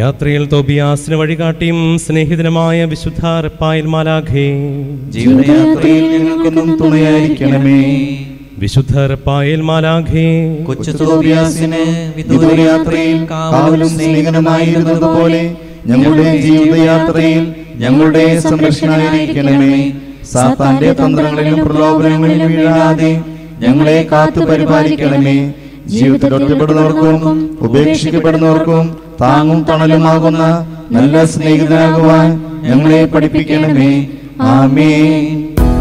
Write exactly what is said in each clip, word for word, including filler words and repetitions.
യാത്രയിൽ തോബിയാസിന് വഴികാട്ടിയും സ്നേഹിതനുമായ വിശുദ്ധ റപ്പായേൽ മാലാഖേ, ജീവിതയാത്രയിൽ ഞങ്ങൾക്കൊന്നും തുണയായിരിക്കണമേ. വിശുദ്ധ റപ്പായേൽ മാലാഖേ, കൊച്ചു തോബിയാസിന് വിദൂരയാത്രയിൽ കാവലും സ്നേഹിതനുമായിരുന്നതുപോലെ ഞങ്ങളുടെ ജീവിതയാത്രയിൽ ഞങ്ങളുടെ സംരക്ഷണമായിരിക്കണമേ. സാത്താന്റെ തന്ത്രങ്ങളിലും പ്രലോഭനങ്ങളിലും വീഴാതെ ഞങ്ങളെ കാത്തു പരിപാലിക്കണമേ. ജീവിതത്തിൽ ഒറ്റപ്പെടുന്നവർക്കും ഉപേക്ഷിക്കപ്പെടുന്നവർക്കും താങ്ങും തണലുമാകുന്ന നല്ല സ്നേഹിതനാകുവാൻ ഞങ്ങളെ പഠിപ്പിക്കണമേ. ആമേൻ.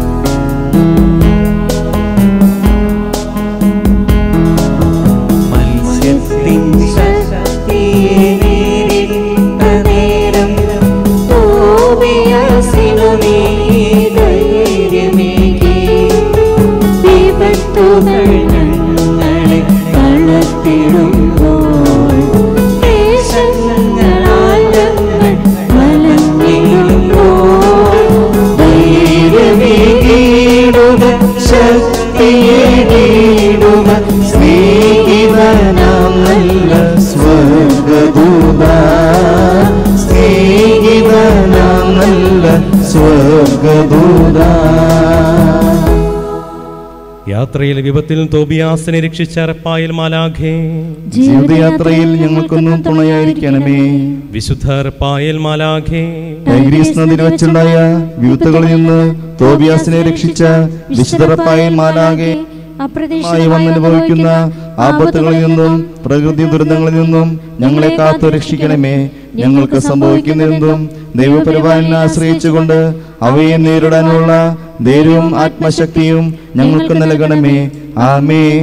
യാത്രയിൽ വിപത്തിൽ തോബിയാസിനെ രക്ഷിച്ച റപ്പായേൽ മാലാഖേ, ജീവിതയാത്രയിൽ ഞങ്ങൾക്കൊന്നും തുണയായിരിക്കണമേ. വിശുദ്ധ റപ്പായേൽ മാലാഖേ, ടൈഗ്രീസ് നദിയിൽ വെച്ചുണ്ടായ വിപത്തുകളിൽ നിന്ന് തോബിയാസിനെ രക്ഷിച്ച വിശുദ്ധ റപ്പായേൽ മാലാഖേ, ായി വന്നനുഭവിക്കുന്ന ആപത്തുകളിൽ നിന്നും പ്രകൃതി ദുരന്തങ്ങളിൽ നിന്നും ഞങ്ങളെ കാത്തു രക്ഷിക്കണമേ. ഞങ്ങൾക്ക് സംഭവിക്കുന്നതെന്തും ദൈവപരിപാലനെ ആശ്രയിച്ചുകൊണ്ട് അവയെ നേരിടാനുള്ള ധൈര്യവും ആത്മശക്തിയും ഞങ്ങൾക്ക് നൽകണമേ. ആമേൻ.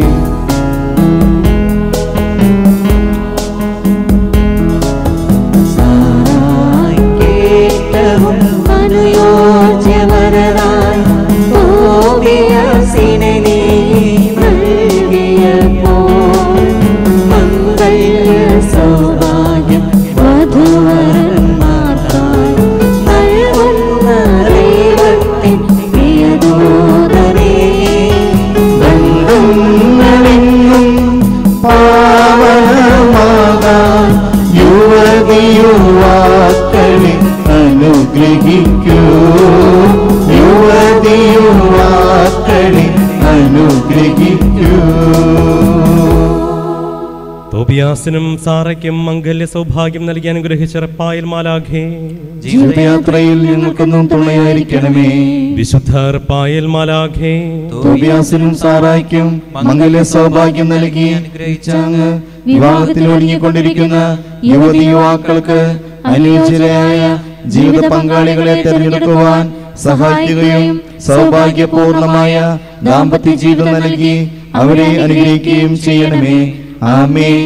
തോബിയാസിനും സാറയ്ക്കും മംഗല്യ സൗഭാഗ്യം നൽകി അനുഗ്രഹിച്ച റപ്പായേൽ മാലാഖേ, ജീവിതയാത്രയിൽ ഞങ്ങൾക്കൊന്നും തുണയായിരിക്കണമേ. വിശുദ്ധ റപ്പായേൽ മാലാഖേ, തോബിയാസിനും സാറായ്ക്കും മംഗല്യ സൗഭാഗ്യം നൽകി അനുഗ്രഹിച്ച അങ്ങ് വിവാഹത്തിൽ ഒരുങ്ങിക്കൊണ്ടിരിക്കുന്ന യുവതി യുവാക്കൾക്ക് അനുയോജ്യരായ ജീവിത പങ്കാളികളെ തെരഞ്ഞെടുക്കുവാൻ സഹായിക്കുകയും സൗഭാഗ്യപൂർണമായ ദാമ്പത്യ ജീവിതം നൽകി അവരെ അനുഗ്രഹിക്കുകയും ചെയ്യണമേ. ആമേൻ.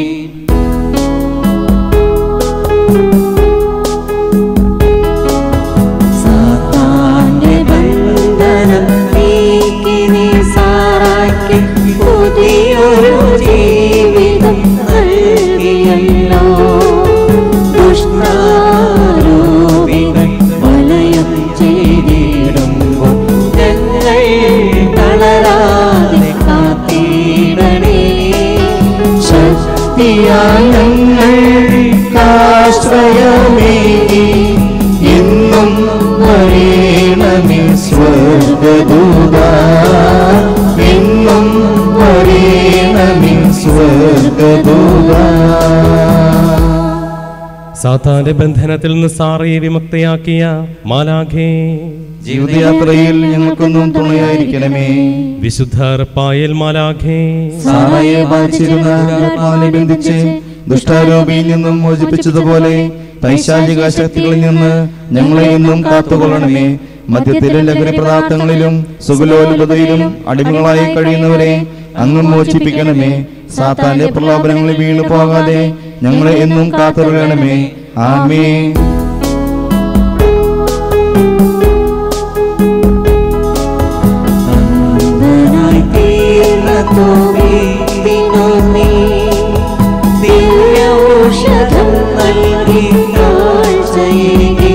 സാത്താന്റെ ബന്ധനം നീക്കി നീ സാറായ്ക്ക് പുതിയൊരു ജീവിതം നൽകിയല്ലോ. ദുഷ്ടാരൂപികൾ വലയം ചെയ്തിടുമ്പോൾ ഞങ്ങൾ തളരാതെ കാത്തിടണേ. ഞങ്ങൾക്കാശ്രയമേകി എന്നും വരേണമേ സ്വർഗ്ഗദൂതാ, എന്നും വരേണമേ സ്വർഗ്ഗദൂതാ. സാത്താന്റെ ബന്ധനത്തിൽ നിന്ന് സാറയെ വിമുക്തയാക്കിയ മാലാഖേ, ജീവിതയാത്രയിൽ ഞങ്ങൾക്കൊന്നും തുണയായിരിക്കണമേ. വിശുദ്ധ റപ്പായേൽ മാലാഖേ, സാറയെ ബാധിച്ചിരുന്ന ആത്മാവിനെ ബന്ധിച്ച് ദുഷ്ടാരൂപിയിൽ നിന്നും മോചിപ്പിച്ചതുപോലെ പൈശാചിക ശക്തികളിൽ നിന്ന് ഞങ്ങളെ എന്നും കാത്തുകൊള്ളണമേ. മദ്യത്തിലും ലഹരി പദാർത്ഥങ്ങളിലും സുഖലോലുപതയിലും അടിമകളായി കഴിയുന്നവരെ അങ്ങ് മോചിപ്പിക്കണമേ. സാത്താന്റെ പ്രലോഭനങ്ങളിൽ വീണു പോകാതെ ഞങ്ങളെ എന്നും കാത്തുകൊള്ളണമേ. ആമേൻ. ദിവ്യൗഷധം നൽകി കാഴ്ചയേകി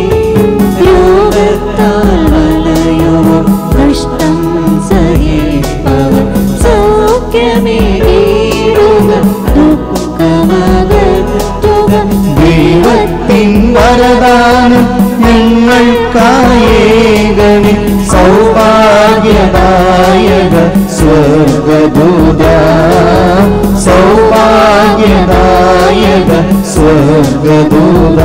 രോഗത്താൽ വലയുവും നഷ്ടം സഹിപ്പവർ സൗഖ്യമേകിടുക ദുഃഖമകറ്റുക. സമാധാനം ഞങ്ങൾക്കായേകണേ. സൗഭാഗ്യദായക സ്വർഗദൂത, സൗഭാഗ്യദായക സ്വർഗദൂത.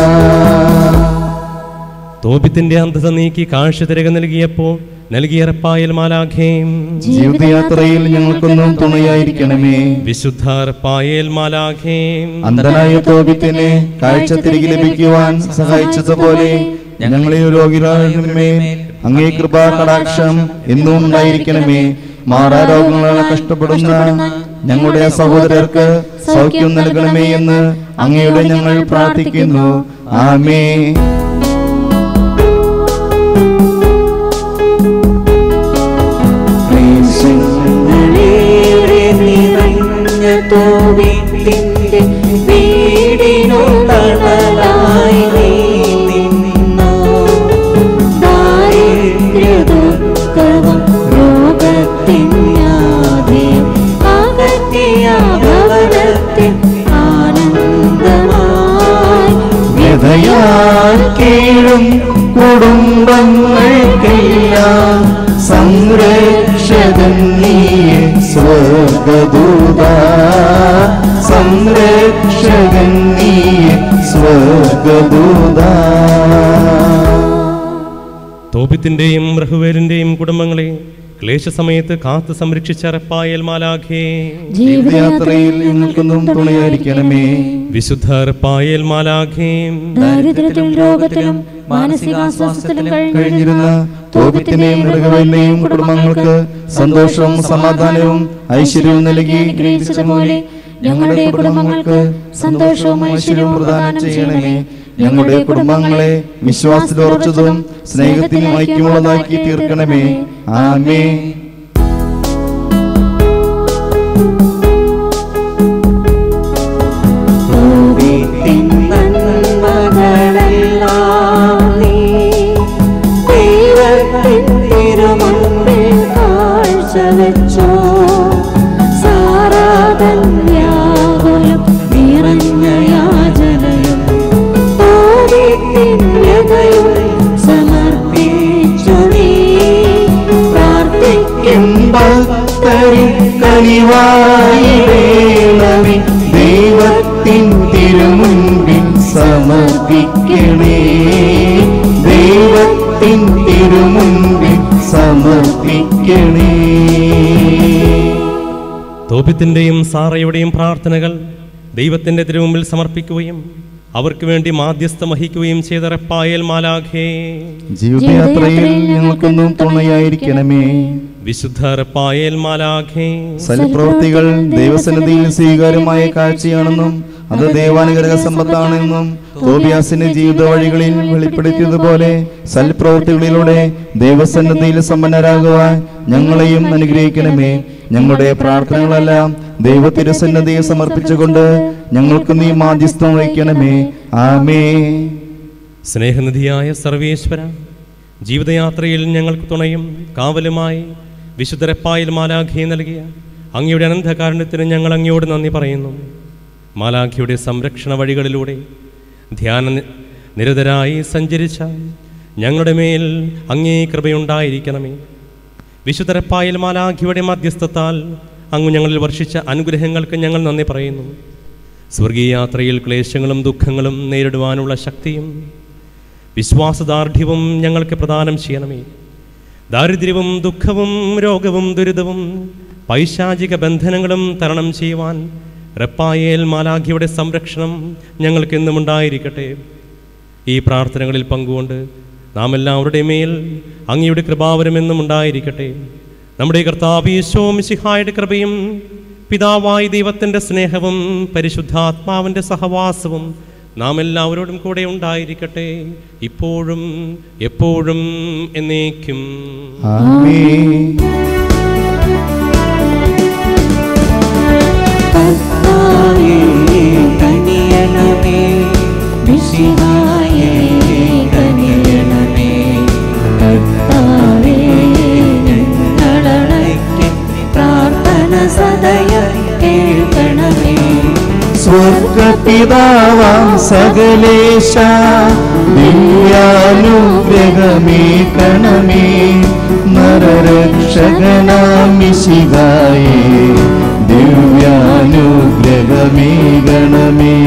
തോബിത്തിന്റെ അന്ധത നീക്കി കാഴ്ച തിരകെ നൽകിയപ്പോൾ നൽകിയ റപ്പായേൽ മാലാഖേം, ജീവിതയാത്രയിൽ ഞങ്ങൾക്കൊന്നും തുണയായിരിക്കണമേ. വിശുദ്ധ റപ്പായേൽ മാലാഖേം, അന്ധനായ തോബിത്തിനെ കാഴ്ച തിരികെ ലഭിക്കുവാൻ സഹായിച്ചതുപോലെ ഞങ്ങളെ രോഗികളുടെ അങ്ങേ കൃപാ കടാക്ഷം എന്നും ഉണ്ടായിരിക്കണമേ. മാറാരോഗങ്ങളാൽ കഷ്ടപ്പെടുന്ന ഞങ്ങളുടെ സഹോദരർക്ക് സൗഖ്യം നൽകണമേ എന്ന് അങ്ങയുടെ ഞങ്ങൾ പ്രാർത്ഥിക്കുന്നു. ആമേൻ. തോബിത്തിന്റെ വീടിനു തണലായി നീ നിന്നു. ദാരിദ്ര്യദുഃഖവും രോഗത്തിൻ വ്യാധിയും അകറ്റിയ ഭവനത്തിൽ ആനന്ദമായി വ്യഥയാൽ കീഴും കുടുംബങ്ങൾക്കെല്ലാം സംരക്ഷകൻ നീയെ സ്വർഗദൂത, സംരക്ഷകൻ നീയെ സ്വർഗദൂത. തോബിത്തിന്റെയും റഹുവേലിന്റെയും കുടുംബങ്ങളെ ക്ലേശസമയത്ത് കാത്തു സംരക്ഷിച്ച റപ്പായേൽ മാലാഖേ, ജീവിതയാത്രയിൽ ഞങ്ങൾക്കൊന്നും തുണയായിരിക്കണമേ. വിശുദ്ധ റപ്പായേൽ മാലാഖേ, ദാരിദ്ര്യത്തിലും രോഗത്തിലും മാനസികാസ്വാസ്ഥത്തിലും കഴിഞ്ഞിരുന്ന തോബിത്തിനെയും റഹുവേലിനെയും കുടുംബങ്ങൾക്ക് സന്തോഷവും സമാധാനവും ഐശ്വര്യവും നൽകി ഗ്രഹിച്ച പോലെ ഞങ്ങളുടെ കുടുംബങ്ങൾക്ക് സന്തോഷവും ഐശ്വര്യവും പ്രദാനം ചെയ്യണമേ. ഞങ്ങളുടെ കുടുംബങ്ങളെ വിശ്വാസത്തിൽ ഉറച്ചതും സ്നേഹത്തിനും ഐക്യമുള്ളതാക്കി തീർക്കണമേ. ആമേൻ. ദൈവത്തിൻ തിരുമുൻപിൽ സമർപ്പിക്കണേ, ദൈവത്തിൻ തിരുമുൻപിൽ സമർപ്പിക്കണേ. തോബിത്തിന്റെയും സാറയുടെയും പ്രാർത്ഥനകൾ ദൈവത്തിന്റെ തിരുമുമ്പിൽ സമർപ്പിക്കുകയും അവർക്ക് വേണ്ടി മാധ്യസ്ഥം വഹിക്കുകയും ചെയ്ത റപ്പായേൽ മാലാഖേ, ജീവിതയാത്രയിൽ ഞങ്ങൾക്കൊന്നും തുണയായിരിക്കണമേ. വിശുദ്ധ റപ്പായേൽ മാലാഖേ, സൽപ്രവൃത്തികൾ ദൈവസന്നിധിയിൽ സ്വീകാര്യമായ കാഴ്ചയാണെന്നും അത് ദൈവാനുഗ്രഹ സമ്പത്താണെന്നും തോബിയാസിന്റെ ജീവിത വഴികളിൽ വെളിപ്പെടുത്തിയതുപോലെ സൽപ്രവൃത്തികളിലൂടെ ദൈവസന്നിധിയിൽ സമ്പന്നരാകുവാൻ ഞങ്ങളെയും അനുഗ്രഹിക്കണമേ. ഞങ്ങളുടെ പ്രാർത്ഥനകളെല്ലാം ദൈവ തിരുസന്നിധിയെ സമർപ്പിച്ചുകൊണ്ട് ഞങ്ങൾക്ക് നീ മാധ്യസ്ഥം വഹിക്കണമേ. ആമേൻ. സ്നേഹനിധിയായ സർവേശ്വര, ജീവിതയാത്രയിൽ ഞങ്ങൾക്ക് തുണയും കാവലുമായി വിശുദ്ധ റപ്പായേൽ മാലാഖയെ നൽകിയ അങ്ങയുടെ അനന്തകാരുണ്യത്തിന് ഞങ്ങൾ അങ്ങയോട് നന്ദി പറയുന്നു. മാലാഖയുടെ സംരക്ഷണ വഴികളിലൂടെ ധ്യാന നിരതരായി സഞ്ചരിച്ച ഞങ്ങളുടെ മേൽ അങ്ങേ കൃപയുണ്ടായിരിക്കണമേ. വിശുദ്ധ റപ്പായേൽ മാലാഖയുടെ മധ്യസ്ഥത്താൽ അങ്ങ് ഞങ്ങളിൽ വർഷിച്ച അനുഗ്രഹങ്ങൾക്ക് ഞങ്ങൾ നന്ദി പറയുന്നു. സ്വർഗീയ യാത്രയിൽ ക്ലേശങ്ങളും ദുഃഖങ്ങളും നേരിടുവാനുള്ള ശക്തിയും വിശ്വാസദാർഢ്യവും ഞങ്ങൾക്ക് പ്രദാനം ചെയ്യണമേ. ദാരിദ്ര്യവും ദുഃഖവും രോഗവും ദുരിതവും പൈശാചിക ബന്ധനങ്ങളും തരണം ചെയ്യുവാൻ റപ്പായേൽ മാലാഖയുടെ സംരക്ഷണം ഞങ്ങൾക്കെന്നും ഉണ്ടായിരിക്കട്ടെ. ഈ പ്രാർത്ഥനകളിൽ പങ്കുകൊണ്ട് നാം എല്ലാവരുടെ മേൽ അങ്ങയുടെ കൃപാവരമെന്നും ഉണ്ടായിരിക്കട്ടെ. നമ്മുടെ കർത്താവ് യേശു മിശിഹായുടെ കൃപയും പിതാവായ ദൈവത്തിൻ്റെ സ്നേഹവും പരിശുദ്ധാത്മാവിൻ്റെ സഹവാസവും നാം എല്ലാവരോടും കൂടെ ഉണ്ടായിരിക്കട്ടെ, ഇപ്പോഴും എപ്പോഴും എന്നേക്കും. ആമേൻ. സ്വർഗപിതാവാം സകലേശ ദിവ്യാനുഗ്രഹമേകണമേ നരരക്ഷകനാം മിശിഹായേ ദിവ്യാനുഗ്രഹമേകണമേ.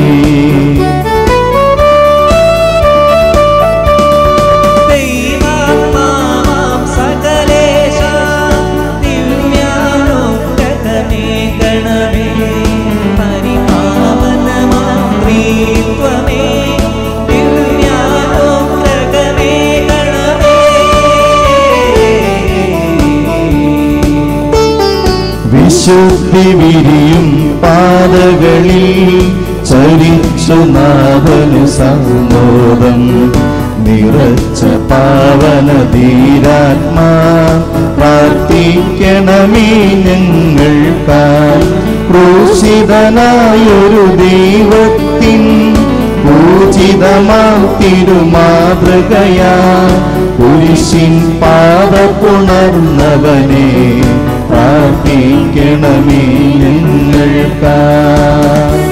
വിശുദ്ധി വിരിയും പാതകളിൽ ചരിച്ചു നാഥനു സമ്മോദം നിറച്ച പാവന ധീരാത്മാ പ്രാർത്ഥിക്കണമേ ഞങ്ങൾക്കായി. ക്രൂശിതനായൊരു ദൈവത്തിൻ പൂജിതമാം തിരുമാതൃകയാ കുരിശിൻ പാദപുണർന്നവനെ പ്രാർത്ഥിക്കണമേ ഞങ്ങൾക്കായി.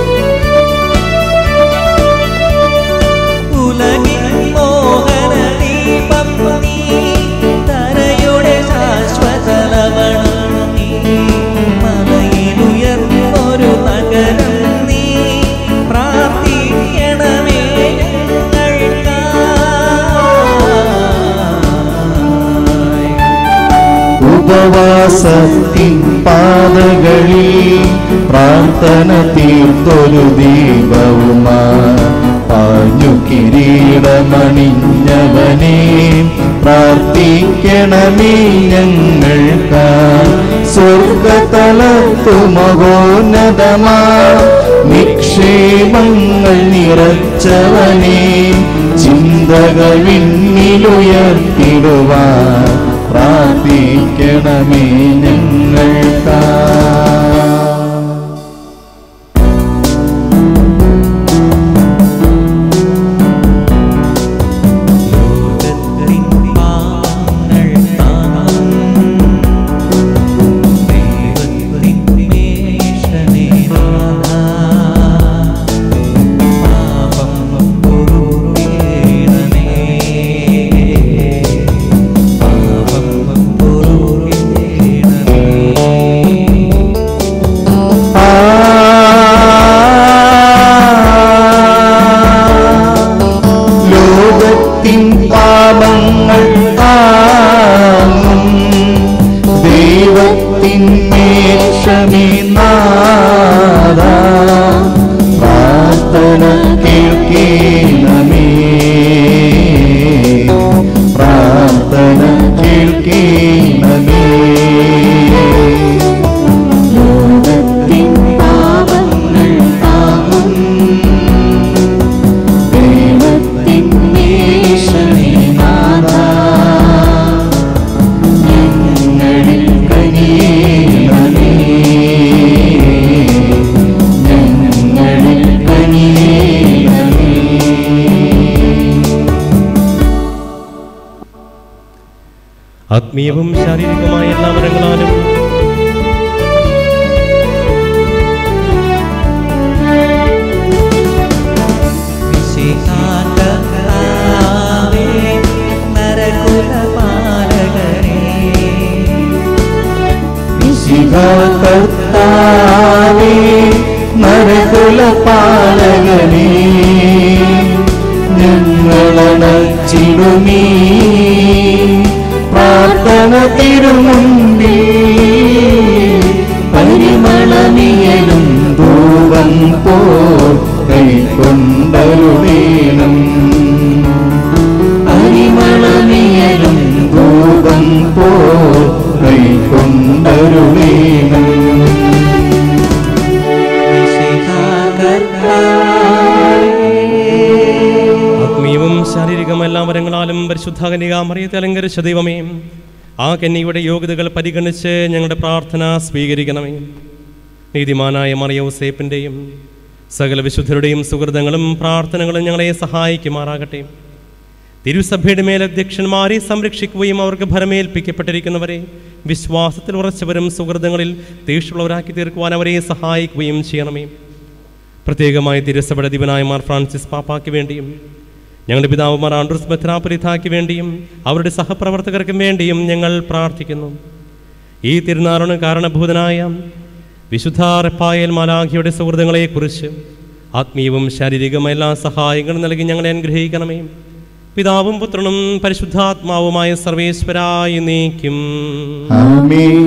ഉപവാസത്തിൻ പാതകളിൽ പ്രാർത്ഥന തീർത്തൊരു ദീപവുമാ പാഞ്ഞു കിരീടമണിഞ്ഞവനെ പ്രാർത്ഥിക്കണമേ ഞങ്ങൾക്കായി. സ്വർഗതലത്തു മഹോന്നതമാ നിക്ഷേമങ്ങൾ നിറച്ചവനെ ചിന്തകൾ വിണ്ണിലുയർത്തിടുവാൻ പ്രാർത്ഥിക്കണമേ ഞങ്ങൾക്കായി. ആത്മീയവും ശാരീരികവുമായ എല്ലാ വരങ്ങളാലും കർത്താവേ നരകുലപാലകനേ ഞങ്ങളണച്ചിടുമീ പ്രാർത്ഥന തിരുമുമ്പിൽ പരിമളനിയലും ധൂപം പോൽ കൈക്കൊണ്ടരുളേണം. പരിമളനിയലും ധൂപം പോൽ കൈക്കൊണ്ടരുളേണം. ആത്മീയവും ശാരീരികവും എല്ലാ വരങ്ങളാലും പരിശുദ്ധ കന്യകാമറിയത്തെ അലങ്കരിച്ച ദൈവമേ, ആ കന്യകയുടെ യോഗ്യതകൾ പരിഗണിച്ച് ഞങ്ങളുടെ പ്രാർത്ഥന സ്വീകരിക്കണമേ. നീതിമാനായ മറിയൗസേപ്പിൻ്റെയും സകല വിശുദ്ധരുടെയും സുഹൃതങ്ങളും പ്രാർത്ഥനകളും ഞങ്ങളെ സഹായിക്കുമാറാകട്ടെ. തിരുസഭയുടെ മേലധ്യക്ഷന്മാരെ സംരക്ഷിക്കുകയും അവർക്ക് ഭരമേൽപ്പിക്കപ്പെട്ടിരിക്കുന്നവരെ വിശ്വാസത്തിൽ ഉറച്ചവരും സുഹൃതങ്ങളിൽ തീക്ഷുള്ളവരാക്കി തീർക്കുവാൻ അവരെ സഹായിക്കുകയും ചെയ്യണമേ. പ്രത്യേകമായി തിരുസഭയുടെ ദിവനായ മാർ ഫ്രാൻസിസ് പാപ്പായ്ക്ക് വേണ്ടിയും ഞങ്ങളുടെ പിതാവ് മാർ ആൻഡ്രൂസ് മെത്രാപ്പൊലീത്തായ്ക്ക് വേണ്ടിയും അവരുടെ സഹപ്രവർത്തകർക്കും വേണ്ടിയും ഞങ്ങൾ പ്രാർത്ഥിക്കുന്നു. ഈ തിരുനാളിന് കാരണഭൂതനായ വിശുദ്ധ റഫായേൽ മാലാഖയുടെ സുഹൃത്തുക്കളെക്കുറിച്ച് ആത്മീയവും ശാരീരികവുമായ എല്ലാ സഹായങ്ങളും നൽകി ഞങ്ങളെ അനുഗ്രഹിക്കണമേ. പിതാവും പുത്രനും പരിശുദ്ധാത്മാവുമായ സർവേശ്വരായി നീക്കും. ആമേൻ.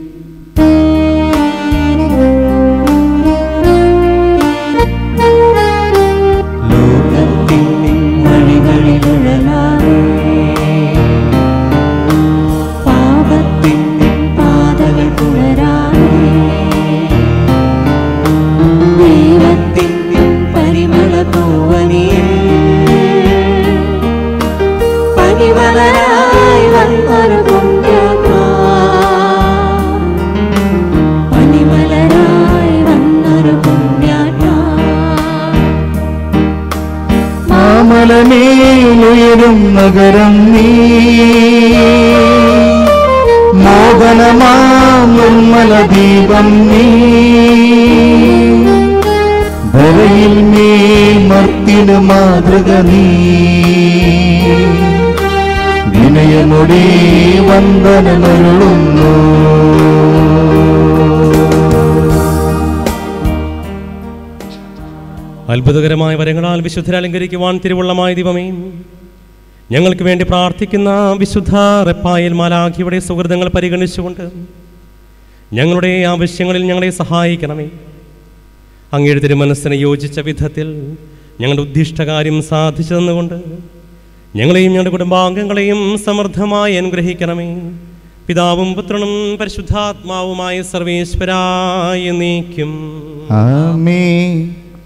മാമലമേലുയരും നഗരം നീ, മോഹനമാം നിർമ്മല ദീപം നീ, ധരയിൽ മേൽ മർത്തിനു മാതൃക നീ, വിനയമുടെ വന്ദനമരുളുന്നു. അത്ഭുതകരമായ വരങ്ങളാൽ വിശുദ്ധരെ അലങ്കരിക്കുവാൻ തിരുവുള്ളമായ ദൈവമേ, ഞങ്ങൾക്ക് വേണ്ടി പ്രാർത്ഥിക്കുന്ന വിശുദ്ധ റഫായേൽ മാലാഖയുടെ സുഹൃതങ്ങൾ പരിഗണിച്ചുകൊണ്ട് ഞങ്ങളുടെ ആവശ്യങ്ങളിൽ ഞങ്ങളെ സഹായിക്കണമേ. അങ്ങയുടെ തിരുമനസ്സിന് യോജിച്ച വിധത്തിൽ ഞങ്ങളുടെ ഉദ്ദിഷ്ടകാര്യം സാധിച്ചു തന്നുകൊണ്ട് ഞങ്ങളെയും ഞങ്ങളുടെ കുടുംബാംഗങ്ങളെയും സമൃദ്ധമായി അനുഗ്രഹിക്കണമേ. പിതാവും പുത്രനും പരിശുദ്ധാത്മാവുമായ സർവേശ്വരായി നീക്കും. ആമേൻ.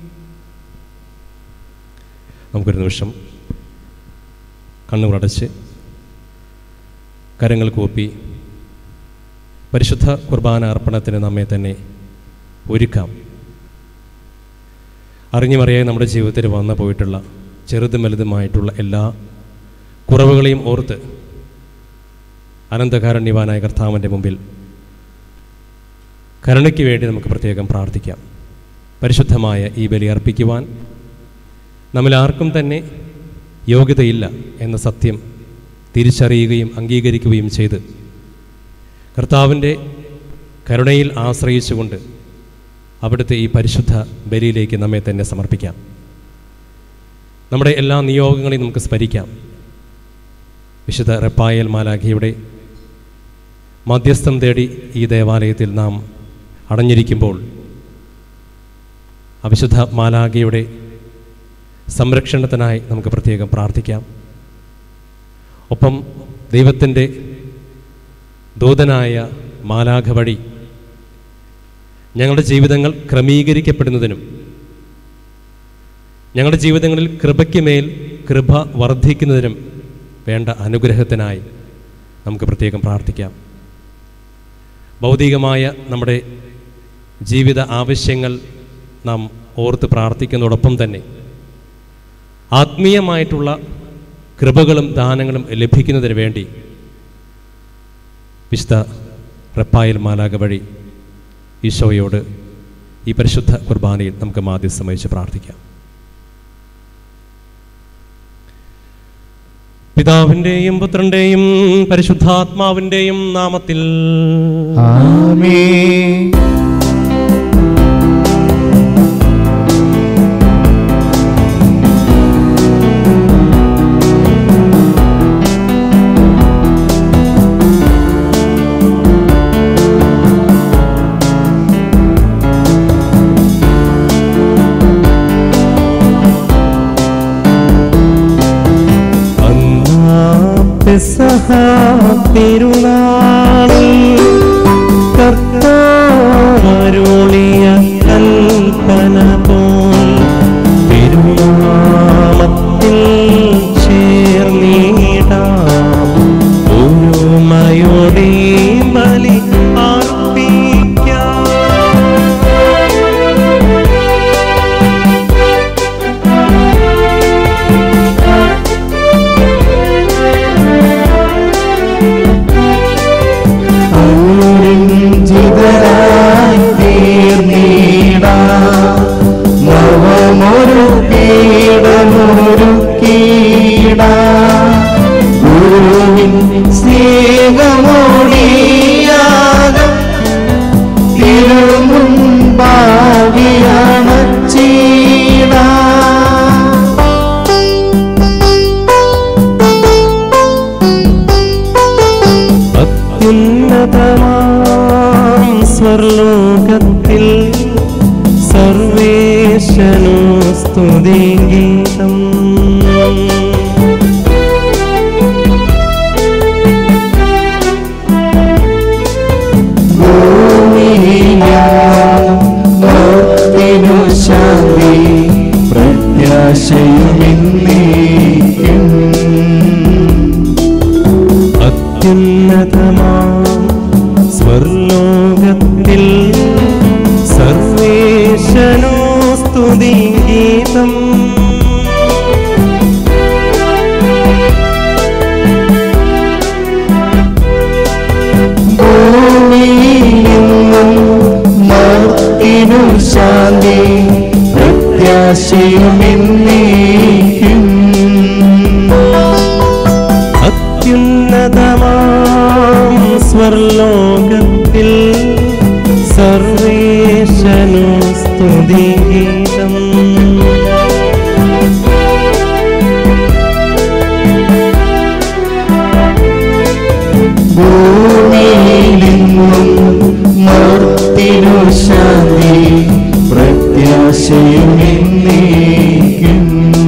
നമുക്കൊരു നിമിഷം കണ്ണുകളടച്ച് കരങ്ങൾ കൂപ്പി പരിശുദ്ധ കുർബാന അർപ്പണത്തിന് നമ്മെ തന്നെ ഒരുക്കാം. അറിഞ്ഞുമറിയായി നമ്മുടെ ജീവിതത്തിൽ വന്നു പോയിട്ടുള്ള ചെറുതും വലുതുമായിട്ടുള്ള എല്ലാ കുറവുകളെയും ഓർത്ത് അനന്തകാരുണ്യവാനായ കർത്താവിൻ്റെ മുമ്പിൽ കരുണയ്ക്ക് വേണ്ടി നമുക്ക് പ്രത്യേകം പ്രാർത്ഥിക്കാം. പരിശുദ്ധമായ ഈ ബലി അർപ്പിക്കുവാൻ നമ്മിൽ ആർക്കും തന്നെ യോഗ്യതയില്ല എന്ന സത്യം തിരിച്ചറിയുകയും അംഗീകരിക്കുകയും ചെയ്ത് കർത്താവിൻ്റെ കരുണയിൽ ആശ്രയിച്ചുകൊണ്ട് അവിടുത്തെ ഈ പരിശുദ്ധ ബലിയിലേക്ക് നമ്മെ തന്നെ സമർപ്പിക്കാം. നമ്മുടെ എല്ലാ നിയോഗങ്ങളെയും നമുക്ക് സ്മരിക്കാം. വിശുദ്ധ റഫായേൽ മാലാഖയുടെ മധ്യസ്ഥം തേടി ഈ ദേവാലയത്തിൽ നാം അടഞ്ഞിരിക്കുമ്പോൾ അവിശുദ്ധ മാലാഖയുടെ സംരക്ഷണത്തിനായി നമുക്ക് പ്രത്യേകം പ്രാർത്ഥിക്കാം. ഒപ്പം ദൈവത്തിൻ്റെ ദൂതനായ മാലാഖ വഴി ഞങ്ങളുടെ ജീവിതങ്ങൾ ക്രമീകരിക്കപ്പെടുന്നതിനും ഞങ്ങളുടെ ജീവിതങ്ങളിൽ കൃപയ്ക്ക് മേൽ കൃപ വർദ്ധിക്കുന്നതിനും വേണ്ട അനുഗ്രഹത്തിനായി നമുക്ക് പ്രത്യേകം പ്രാർത്ഥിക്കാം. ഭൗതികമായ നമ്മുടെ ജീവിത ആവശ്യങ്ങൾ നാം ഓർത്ത് പ്രാർത്ഥിക്കുന്നതോടൊപ്പം തന്നെ ആത്മീയമായിട്ടുള്ള കൃപകളും ദാനങ്ങളും ലഭിക്കുന്നതിന് വേണ്ടി വിശുദ്ധ റഫായേൽ മാലാഖ വഴി ഈശോയോട് ഈ പരിശുദ്ധ കുർബാനയിൽ നമുക്ക് മാധ്യസ്ഥം വഹിച്ച് പ്രാർത്ഥിക്കാം. പിതാവിൻ്റെയും പുത്രൻ്റെയും പരിശുദ്ധാത്മാവിൻ്റെയും നാമത്തിൽ ആമേൻ. തിരുനാളിൽ കർത്താവരുളിയ കൽപ്പന പോൽ തിരുനാമത്തിൽ ചേർന്നിടാം ഒരുമയോടെ ബലി അർപ്പിക്കാം. അത്യുന്നതമാം സ്വർലോകത്തിൽ സർവേശനു സ്തുതിഗീതം. ഭൂമിയിലും ശാന്തി പ്രത്യാശയുമെന്നേക്കും. അത്യുന്നതമാം സ്വർലോകത്തിൽ സർവേശനു സ്തുതിഗീതം. ഭൂമിയിലെങ്ങും മർത്യനു ശാന്തി പ്രത്യാശയുമെന്നേക്കും. അത്യുന്നതമാം സ്വർലോകത്തിൽ സർവേശനു സ്തുതിഗീതം. ഭൂമിയിലെങ്ങും മർത്യനു ശാന്തി പ്രത്യാശയുമെന്നേക്കും.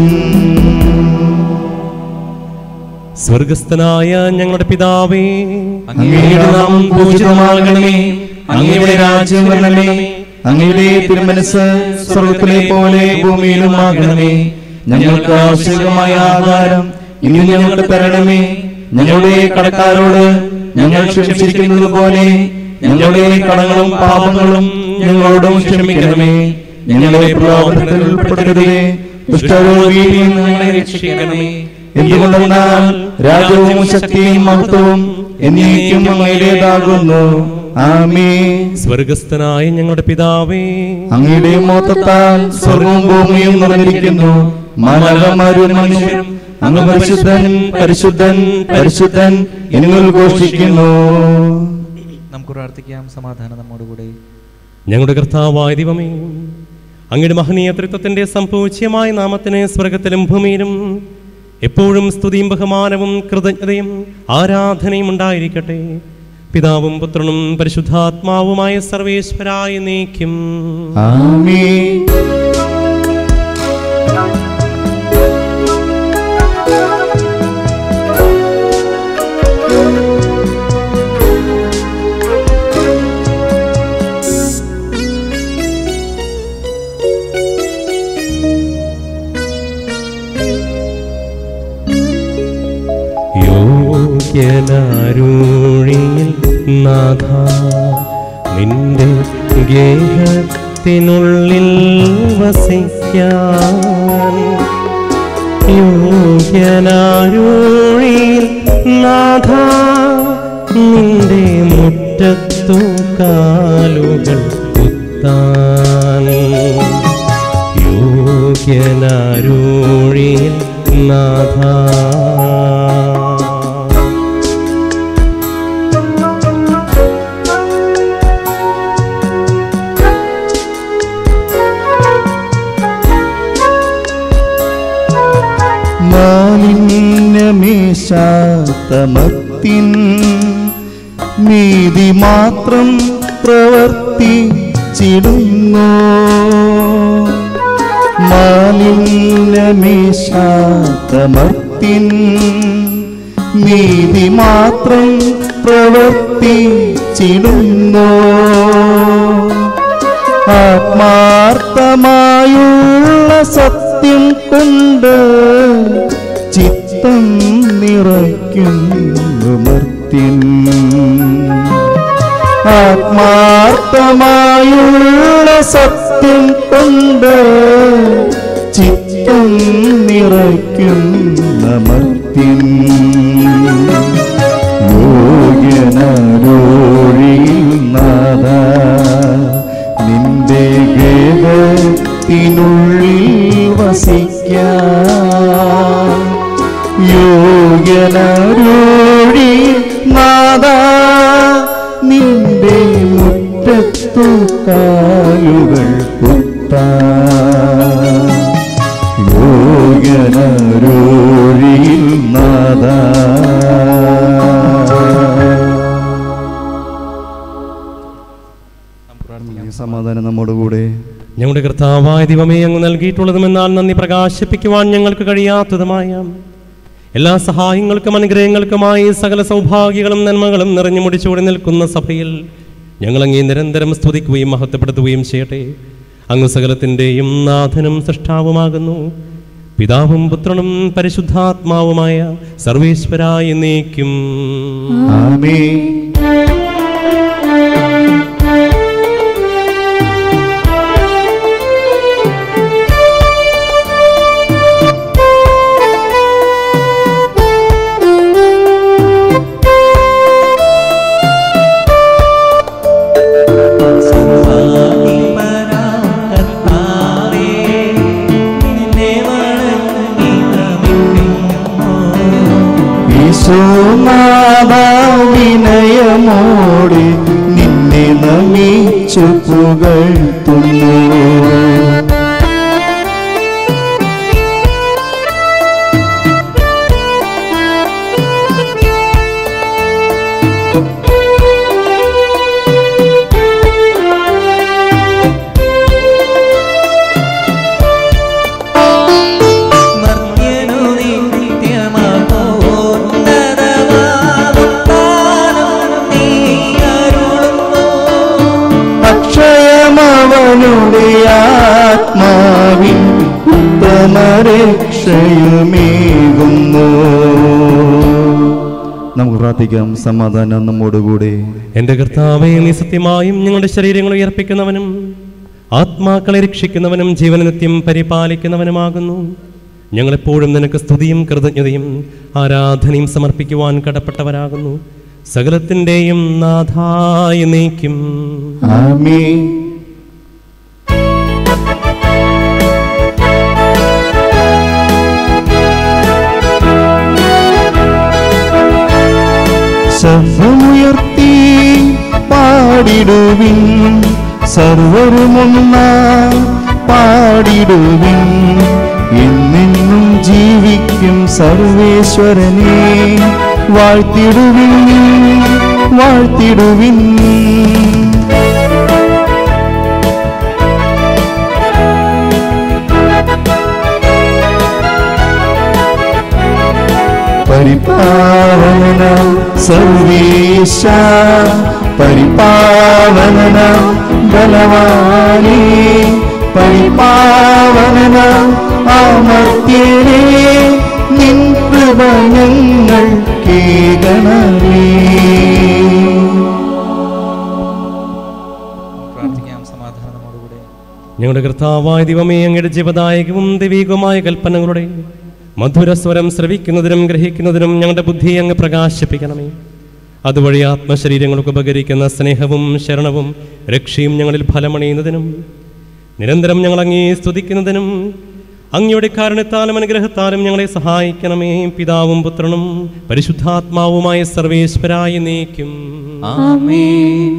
സ്വർഗസ്ഥനായ ഞങ്ങളുടെ പിതാവേ, അങ്ങയുടെ നാമം പൂജിതമാകണമേ. അങ്ങയുടെ രാജ്യം വരണമേ. അങ്ങയുടെ തിരുമനസ്സ് സ്വർഗത്തിലെ പോലെ ഭൂമിയിലും ആകണമേ. ഞങ്ങൾക്ക് ആവശ്യമായ ആഹാരം ഇന്ന് ഞങ്ങൾക്ക് തരണമേ. ഞങ്ങളുടെ കടക്കാരോട് ഞങ്ങൾ ക്ഷമിച്ചിരിക്കുന്നത് പോലെ ഞങ്ങളുടെ കടങ്ങളും പാപങ്ങളും ഞങ്ങളോടും ക്ഷമിക്കണമേ. ഞങ്ങളെ പ്രലോഭനത്തിൽ ഉൾപ്പെടുത്തരുതേ, ദുഷ്ടരോഗിയിൽ നിന്ന് ഞങ്ങളെ രക്ഷിക്കണമേ. എന്തുകൊണ്ടെന്നാൽ രാജ്യവും ശക്തിയും മഹത്വവും എന്നേക്കും അങ്ങയുടേതാകുന്നു. ആമേൻ. സ്വർഗസ്ഥനായ ഞങ്ങളുടെ പിതാവേ, അങ്ങയുടെ മഹത്വത്താൽ സ്വർഗവും ഭൂമിയും നിറഞ്ഞിരിക്കുന്നു. മാലാഖമാരും മനുഷ്യരും അങ്ങ് പരിശുദ്ധൻ പരിശുദ്ധൻ പരിശുദ്ധൻ എന്ന് ഘോഷിക്കുന്നു. നമുക്ക് പ്രാർത്ഥിക്കാം. സമാധാനം നമ്മോടുകൂടെ. ഞങ്ങളുടെ കർത്താവായ ദൈവമേ, അങ്ങയുടെ മഹനീയ ത്രിത്വത്തിന്റെ സംപൂജ്യമായ നാമത്തിന് സ്വർഗത്തിലും ഭൂമിയിലും എപ്പോഴും സ്തുതിയും ബഹുമാനവും കൃതജ്ഞതയും ആരാധനയും ഉണ്ടായിരിക്കട്ടെ. പിതാവും പുത്രനും പരിശുദ്ധാത്മാവുമായ സർവേശ്വരായ നീക്കും. ആമേൻ. യോഗ്യനാരൂഴിയിൽ നാഥ നിന്റെ ഗേഹത്തിനുള്ളിൽ വസിക്കാൻ. യോഗ്യനാരൂഴിയിൽ നാഥ നിന്റെ മുറ്റത്തു കാലുകൾ കുത്താൻ. യോഗ്യനാരൂഴിയിൽ നാഥ മാലിന്യമേശാത്തമത്തിൻ നീതി മാത്രം പ്രവർത്തിച്ചിടുന്നു. മാലിന്യമേശാത്തമത്തിൻ നീതി മാത്രം പ്രവർത്തിച്ചിടുന്നു. ആത്മാർത്ഥമായുള്ള സത്യം കൊണ്ട് ചിത്തം നിറയ്ക്കുന്നു മർത്യൻ. ആത്മാർത്ഥമായുള്ള സത്യം കൊണ്ട് ചിത്തം നിറയ്ക്കുന്ന മർത്യൻ. യോഗ്യനാരൂഴിയിൽ നാഥ നിന്റെ ഗേഹത്തിനുള്ളിൽ വസിക്കാൻ. യോഗ്യനാരൂഴിയിൽ നാഥ നിന്റെ മുറ്റത്തു കാലുകൾ കുത്താൻ. യോഗ്യനാരൂഴിയിൽ നാഥ. സമാധാനം നമ്മോടുകൂടെ. ഞങ്ങളുടെ കർത്താവായ ദൈവമേ, അങ്ങ് നൽകിയിട്ടുള്ളതുമെന്നാൽ നന്ദി പ്രകാശിപ്പിക്കുവാൻ ഞങ്ങൾക്ക് കഴിയാത്തതുമായ എല്ലാ സഹായങ്ങൾക്കും അനുഗ്രഹങ്ങൾക്കുമായി സകല സൗഭാഗ്യങ്ങളും നന്മകളും നിറഞ്ഞു മുടിച്ചോടി നിൽക്കുന്ന സഭയിൽ ഞങ്ങൾ അങ്ങേ നിരന്തരം സ്തുതിക്കുകയും മഹത്വപ്പെടുത്തുകയും ചെയ്യട്ടെ. അങ്ങ് സകലത്തിൻ്റെയും നാഥനും സൃഷ്ടാവുമാകുന്നു. പിതാവും പുത്രനും പരിശുദ്ധാത്മാവുമായ സർവേശ്വരായ എന്നേക്കും ആമേൻ. വിനയമോടെ നിന്നെ നമിച്ചു പുകഴ്ത്തുന്നു. ആത്മാവിൻ ഉത്തമരക്ഷയുമേകുന്നു. നമുക്ക് പ്രാർത്ഥിക്കാം. സമാധാനം നമ്മോടുകൂടെ. എന്റെ കർത്താവേ, നീ സത്യമായും ഞങ്ങളുടെ ശരീരങ്ങൾ ഉയർപ്പിക്കുന്നവനും ആത്മാക്കളെ രക്ഷിക്കുന്നവനും ജീവന നിത്യം പരിപാലിക്കുന്നവനുമാകുന്നു. ഞങ്ങളെപ്പോഴും നിനക്ക് സ്തുതിയും കൃതജ്ഞതയും ആരാധനയും സമർപ്പിക്കുവാൻ കടപ്പെട്ടവരാകുന്നു. സകലത്തിൻ്റെയും നാഥായ നീക്കും. ആമേൻ. ശബ്ദമുയർത്തി പാടിടുവിൻ, സർവരുമൊന്നായി പാടിടുവിൻ. എന്നെന്നും ജീവിക്കും സർവേശ്വരനെ വാഴ്ത്തിടുവിൻ, വാഴ്ത്തിടുവിൻ. പരിപാവന സർവേശ, പരിപാവന ബലവാനേ, പരിപാവന അമർത്യനേ, നിൻ കൃപ ഞങ്ങൾ കേൾക്കണമേ. പ്രാർത്ഥിക്കാം. സമാധാനം നമ്മോടുകൂടെ. ഞങ്ങളുടെ കർത്താവായ ദൈവമേ, അങ്ങയുടെ ജീവദായകവും ദൈവികവുമായ കൽപ്പനകളുടെ മധുരസ്വരം ശ്രവിക്കുന്നതിനും ഗ്രഹിക്കുന്നതിനും ഞങ്ങളുടെ ബുദ്ധി അങ്ങ് പ്രകാശിപ്പിക്കണമേ. അതുവഴി ആത്മശരീരങ്ങൾക്ക് ഉപകരിക്കുന്ന സ്നേഹവും ശരണവും രക്ഷയും ഞങ്ങളിൽ ഫലമണിയുന്നതിനും നിരന്തരം ഞങ്ങൾ അങ്ങേ സ്തുതിക്കുന്നതിനും അങ്ങയുടെ കാരണത്താലും അനുഗ്രഹത്താലും ഞങ്ങളെ സഹായിക്കണമേ. പിതാവും പുത്രനും പരിശുദ്ധാത്മാവുമായ സർവേശ്വരായ നീക്കും. ആമേൻ.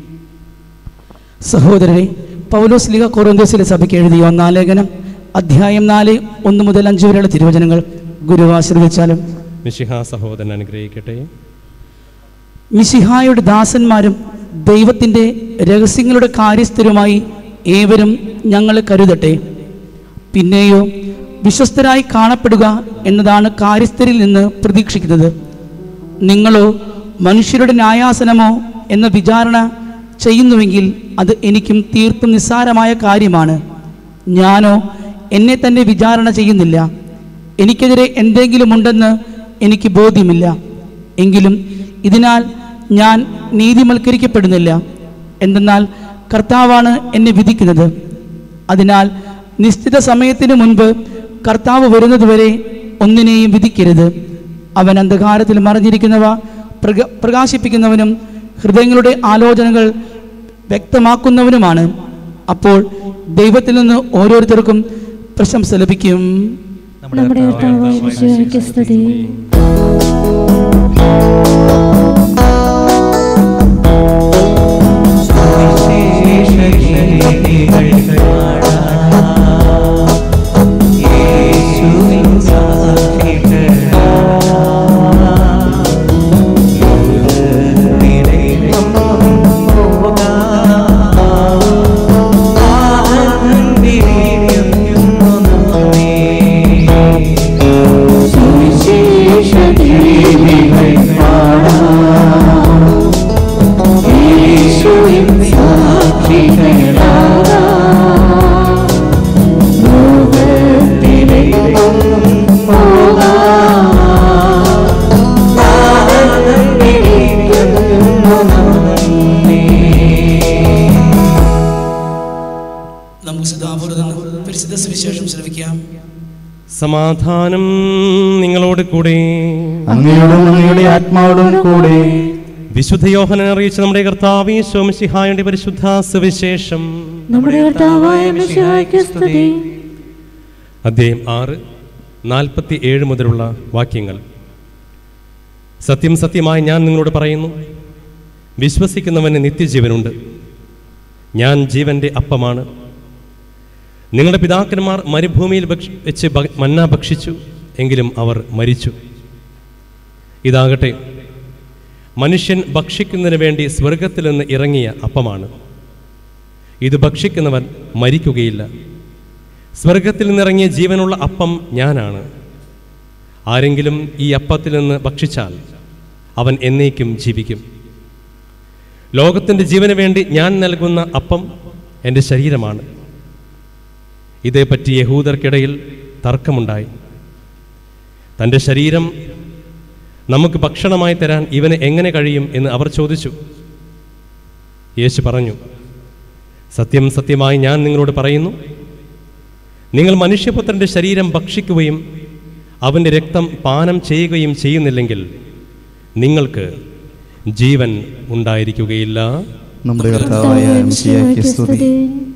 സഹോദരരെ, പൗലോസ് ലീഗ കൊറിന്തോസിലെ സഭയ്ക്ക് എഴുതിയ ഒന്നാം ലേഖനം അധ്യായം നാല് ഒന്ന് മുതൽ അഞ്ച് വരെയുള്ള തിരുവചനങ്ങൾ ഗുരു ആശീർവദിച്ചാലും. മിശിഹാ സഹോദരൻ അനുഗ്രഹിക്കട്ടെ. മിശിഹായുടെ ദാസന്മാരും ദൈവത്തിൻ്റെ രഹസ്യങ്ങളുടെ കാര്യസ്ഥരുമായി ഏവരും ഞങ്ങളെ കരുതട്ടെ. പിന്നെയോ വിശ്വസ്തരായി കാണപ്പെടുക എന്നതാണ് കാര്യസ്ഥരിൽ നിന്ന് പ്രതീക്ഷിക്കുന്നത്. നിങ്ങളോ മനുഷ്യരുടെ ന്യായാസനമോ എന്ന വിചാരണ ചെയ്യുന്നുവെങ്കിൽ അത് എനിക്കും തീർത്തും നിസ്സാരമായ കാര്യമാണ്. ഞാനോ എന്നെ തന്നെ വിചാരണ ചെയ്യുന്നില്ല. എനിക്കെതിരെ എന്തെങ്കിലും ഉണ്ടെന്ന് എനിക്ക് ബോധ്യമില്ല. എങ്കിലും ഇതിനാൽ ഞാൻ നീതിമൽക്കരിക്കപ്പെടുന്നില്ല. എന്തെന്നാൽ കർത്താവാണ് എന്നെ വിധിക്കുന്നത്. അതിനാൽ നിശ്ചിത സമയത്തിന് മുൻപ് കർത്താവ് വരുന്നതുവരെ ഒന്നിനെയും വിധിക്കരുത്. അവൻ അന്ധകാരത്തിൽ മറഞ്ഞിരിക്കുന്നവ പ്രക പ്രകാശിപ്പിക്കുന്നവനും ഹൃദയങ്ങളുടെ ആലോചനകൾ വ്യക്തമാക്കുന്നവനുമാണ്. അപ്പോൾ ദൈവത്തിൽ നിന്ന് ഓരോരുത്തർക്കും പ്രശംസ ലഭിക്കും. നമ്മുടെ കർത്താവായ മിശിഹായ്ക്ക് സ്തുതി. യേശുവിൻ സുവിശേഷം ശ്രവിക്കാം. സമാധാനം നിങ്ങളോട് കൂടെ. അങ്ങയോടും അങ്ങയുടെ ആത്മാവോടും കൂടെ. വിശുദ്ധ യോഹന്നാൻ അറിയിച്ച നമ്മുടെ കർത്താവ് യേശു മിശിഹായുടെ പരിശുദ്ധ സുവിശേഷം. നമ്മുടെ കർത്താവായ മിശിഹായ്ക്ക് സ്തുതി. അധ്യായം ആറ് നാൽപ്പത്തി ഏഴ് മുതലുള്ള വാക്യങ്ങൾ. സത്യം സത്യമായി ഞാൻ നിങ്ങളോട് പറയുന്നു, വിശ്വസിക്കുന്നവന് നിത്യജീവനുണ്ട്. ഞാൻ ജീവന്റെ അപ്പമാണ്. നിങ്ങളുടെ പിതാക്കന്മാർ മരുഭൂമിയിൽ വെച്ച് മന്ന ഭക്ഷിച്ചു, എങ്കിലും അവർ മരിച്ചു. ഇതാകട്ടെ മനുഷ്യൻ ഭക്ഷിക്കുന്നതിന് വേണ്ടി സ്വർഗത്തിൽ നിന്ന് ഇറങ്ങിയ അപ്പമാണ്. ഇത് ഭക്ഷിക്കുന്നവൻ മരിക്കുകയില്ല. സ്വർഗത്തിൽ നിന്നിറങ്ങിയ ജീവനുള്ള അപ്പം ഞാനാണ്. ആരെങ്കിലും ഈ അപ്പത്തിൽ നിന്ന് ഭക്ഷിച്ചാൽ അവൻ എന്നേക്കും ജീവിക്കും. ലോകത്തിൻ്റെ ജീവന് വേണ്ടി ഞാൻ നൽകുന്ന അപ്പം എൻ്റെ ശരീരമാണ്. ഇതേപ്പറ്റി യഹൂദർക്കിടയിൽ തർക്കമുണ്ടായി. തൻ്റെ ശരീരം നമുക്ക് ഭക്ഷണമായി തരാൻ ഇവന് എങ്ങനെ കഴിയും എന്ന് അവർ ചോദിച്ചു. യേശു പറഞ്ഞു, സത്യം സത്യമായി ഞാൻ നിങ്ങളോട് പറയുന്നു, നിങ്ങൾ മനുഷ്യപുത്രൻ്റെ ശരീരം ഭക്ഷിക്കുകയും അവൻ്റെ രക്തം പാനം ചെയ്യുകയും ചെയ്യുന്നില്ലെങ്കിൽ നിങ്ങൾക്ക് ജീവൻ ഉണ്ടായിരിക്കുകയില്ല. നമ്മുടെ കർത്താവായ മിശിഹായ്ക്ക് സ്തുതി.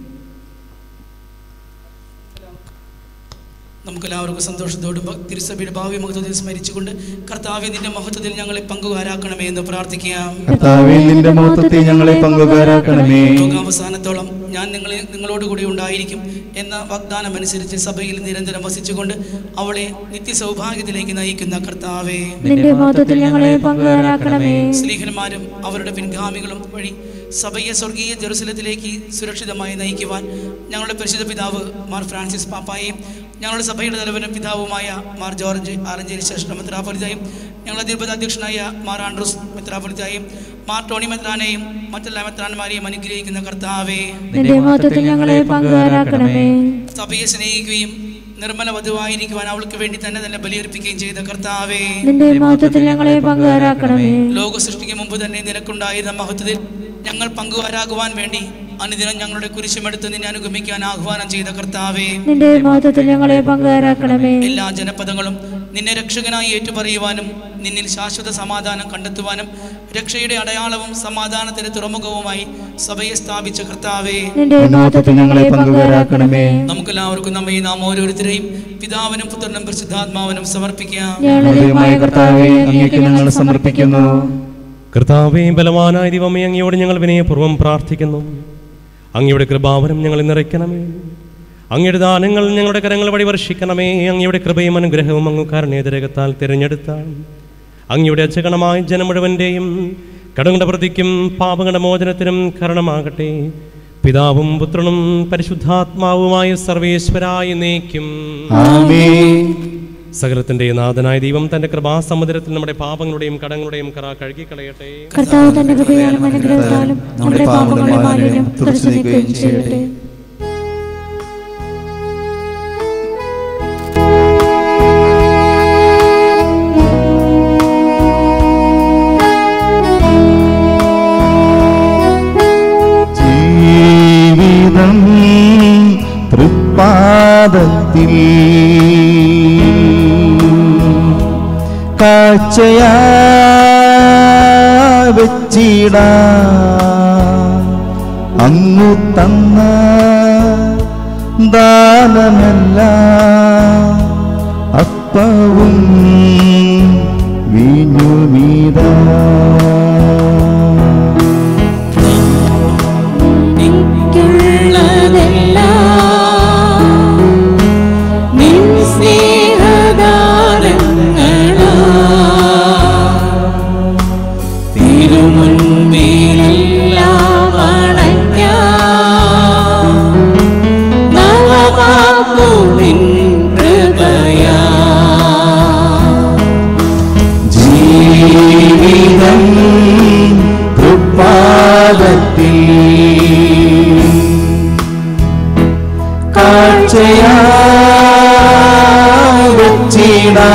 നമുക്കെല്ലാവർക്കും സന്തോഷത്തോടും തിരുസഭയുടെ ഭാവി മഹത്വത്തിൽ സ്മരിച്ചുകൊണ്ട് കർത്താവേ നിന്റെ മഹത്വത്തിൽ ഞങ്ങളെ പങ്കുകാരാക്കണമേ എന്ന് പ്രാർത്ഥിക്കാം. കർത്താവേ നിന്റെ മഹത്വത്തിൽ ഞങ്ങളെ പങ്കുകാരാക്കണമേ. ലോകാവസാനത്തോളം ഞാൻ നിങ്ങളെ നിങ്ങളോടുകൂടി ഉണ്ടായിരിക്കും എന്ന വാഗ്ദാനം അനുസരിച്ച് സഭയിൽ നിരന്തരം വസിച്ചുകൊണ്ട് അവളെ നിത്യസൗഭാഗ്യത്തിലേക്ക് നയിക്കുന്ന കർത്താവേ നിന്റെ മഹത്വത്തിൽ ഞങ്ങളെ പങ്കുകാരാക്കണമേ. സ്ലീഹന്മാരും അവരുടെ പിൻഗാമികളും വഴി സഭയെ സ്വർഗീയ ജെറുസലത്തിലേക്ക് സുരക്ഷിതമായി നയിക്കുവാൻ ഞങ്ങളുടെ പരിശുദ്ധ പിതാവ് മാർ ഫ്രാൻസിസ് പാപ്പായെയും ഞങ്ങളുടെ സഭയുടെ തലവനും പിതാവുമായ മാർ ജോർജ് ആലഞ്ചേരി ശ്രേഷ്ഠ മെത്രാപ്പൊലീത്തായും ഞങ്ങളുടെ തിരുപ്പതി അധ്യക്ഷനായ മാർ ആൻഡ്രൂസ് മെത്രാപ്പൊലീത്തായും മാർ ടോണി മെത്രാനെയും മറ്റെല്ലാ മെത്രാന്മാരെയും അനുഗ്രഹിക്കുന്ന കർത്താവേ നിന്റെ മഹത്വത്തിൽ ഞങ്ങളെ പങ്കുകാരാക്കണമേ. സഭയെ സ്നേഹിക്കുകയും നിർമ്മല വധുവായിരിക്കുവാൻ അവൾക്ക് വേണ്ടി തന്നെ തന്നെ ബലിയർപ്പിക്കുകയും ചെയ്ത കർത്താവേ നിന്റെ മഹത്വത്തിൽ ഞങ്ങളെ പങ്കുകാരാക്കണമേ. ലോക സൃഷ്ടിക്ക് മുമ്പ് തന്നെ നിനക്കുണ്ടായിരുന്ന മഹത്വത്തിൽ ഞങ്ങൾ പങ്കുകാരാകുവാൻ വേണ്ടി അനുദിനം ഞങ്ങളുടെ കുരിശുമെടുത്ത് നിന്നെ അനുഗമിക്കാൻ ആഹ്വാനം ചെയ്ത കർത്താവേ നിന്റെ മഹത്വത്തിൽ ഞങ്ങളെ പങ്കുകാരാക്കണമേ. എല്ലാ ജനപദങ്ങളും നിന്നെ രക്ഷകനായി ഏറ്റുപറയുവാനും നിന്നിൽ ശാശ്വത സമാധാനം കണ്ടെത്തുവാനും രക്ഷയുടെ അടയാളവും സമാധാനത്തിന്റെ തുറമുഖവുമായി സഭയെ സ്ഥാപിച്ച കർത്താവേ നിന്റെ മഹത്വത്തിൽ ഞങ്ങളെ പങ്കുകാരാക്കണമേ. നമുക്കെല്ലാവർക്കും നമ്മെ നാം ഓരോരുത്തരെയും പിതാവിനും പുത്രനും പരിശുദ്ധാത്മാവിനും സമർപ്പിക്കാം. ഞങ്ങളുടെ കർത്താവേ അങ്ങേക്ക് ഞങ്ങൾ സമർപ്പിക്കുന്നു. കർത്താവേ ബലവാനായ ദൈവമേ, അങ്ങയോട് ഞങ്ങൾ വിനയപൂർവ്വം പ്രാർത്ഥിക്കുന്നു. അങ്ങയുടെ കൃപാവരം ഞങ്ങളിൽ നിറയ്ക്കണമേ. അങ്ങയുടെ ദാനങ്ങൾ ഞങ്ങളുടെ കരങ്ങൾ വഴി വർഷിക്കണമേ. അങ്ങയുടെ കൃപയും അനുഗ്രഹവും അങ്ങ് കാരുണ്യതരകത്താൽ തിരഞ്ഞെടുത്താൽ അങ്ങയുടെ അജഗണമായ ജനം മുഴുവൻ്റെയും കടങ്ങളുടെ പ്രതിക്കും പാപങ്ങളുടെ മോചനത്തിനും കാരണമാകട്ടെ. പിതാവും പുത്രനും പരിശുദ്ധാത്മാവുമായ സർവേശ്വരായ എന്നേക്കും ആമേൻ. സകലത്തിന്റെ നാഥനായ ദൈവം തന്റെ കൃപാസമുദ്രത്തിൽ നമ്മുടെ പാപങ്ങളുടെയും കടങ്ങളുടെയും കറ കഴുകിക്കളയട്ടെ. കർത്താവ് തന്റെ കൃപയാലും അനുഗ്രഹത്താലും നമ്മുടെ പാപങ്ങളുടെ മാലിന്യം തുടച്ചു നീക്കുകയും ചെയ്യട്ടെ. ജീവിതം തൃപ്പാദത്തിൽ കാഴ്ചയാ വെച്ചിടാ അങ്ങു തന്ന ദാനമല്ല അപ്പവും വീഞ്ഞുമീതാ. ജീവിതം തൃപ്പാദത്തിൽ കാഴ്ചയാ വെച്ചിടാ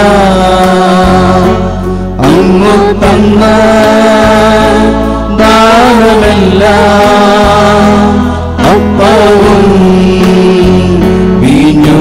അങ്ങു തന്ന ദാനമെല്ലാം അപ്പവും വീഞ്ഞു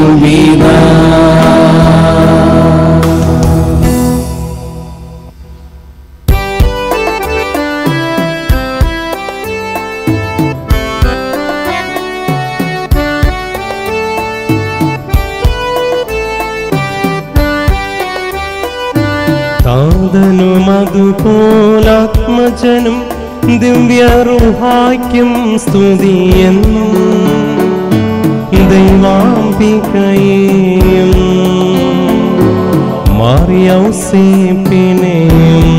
അതുപോലാത്മജനും ദിവ്യറുഹായ്ക്കും സ്തുതിയെന്നും ദൈവാംബികയെയും മറിയൗസേപ്പിനെയും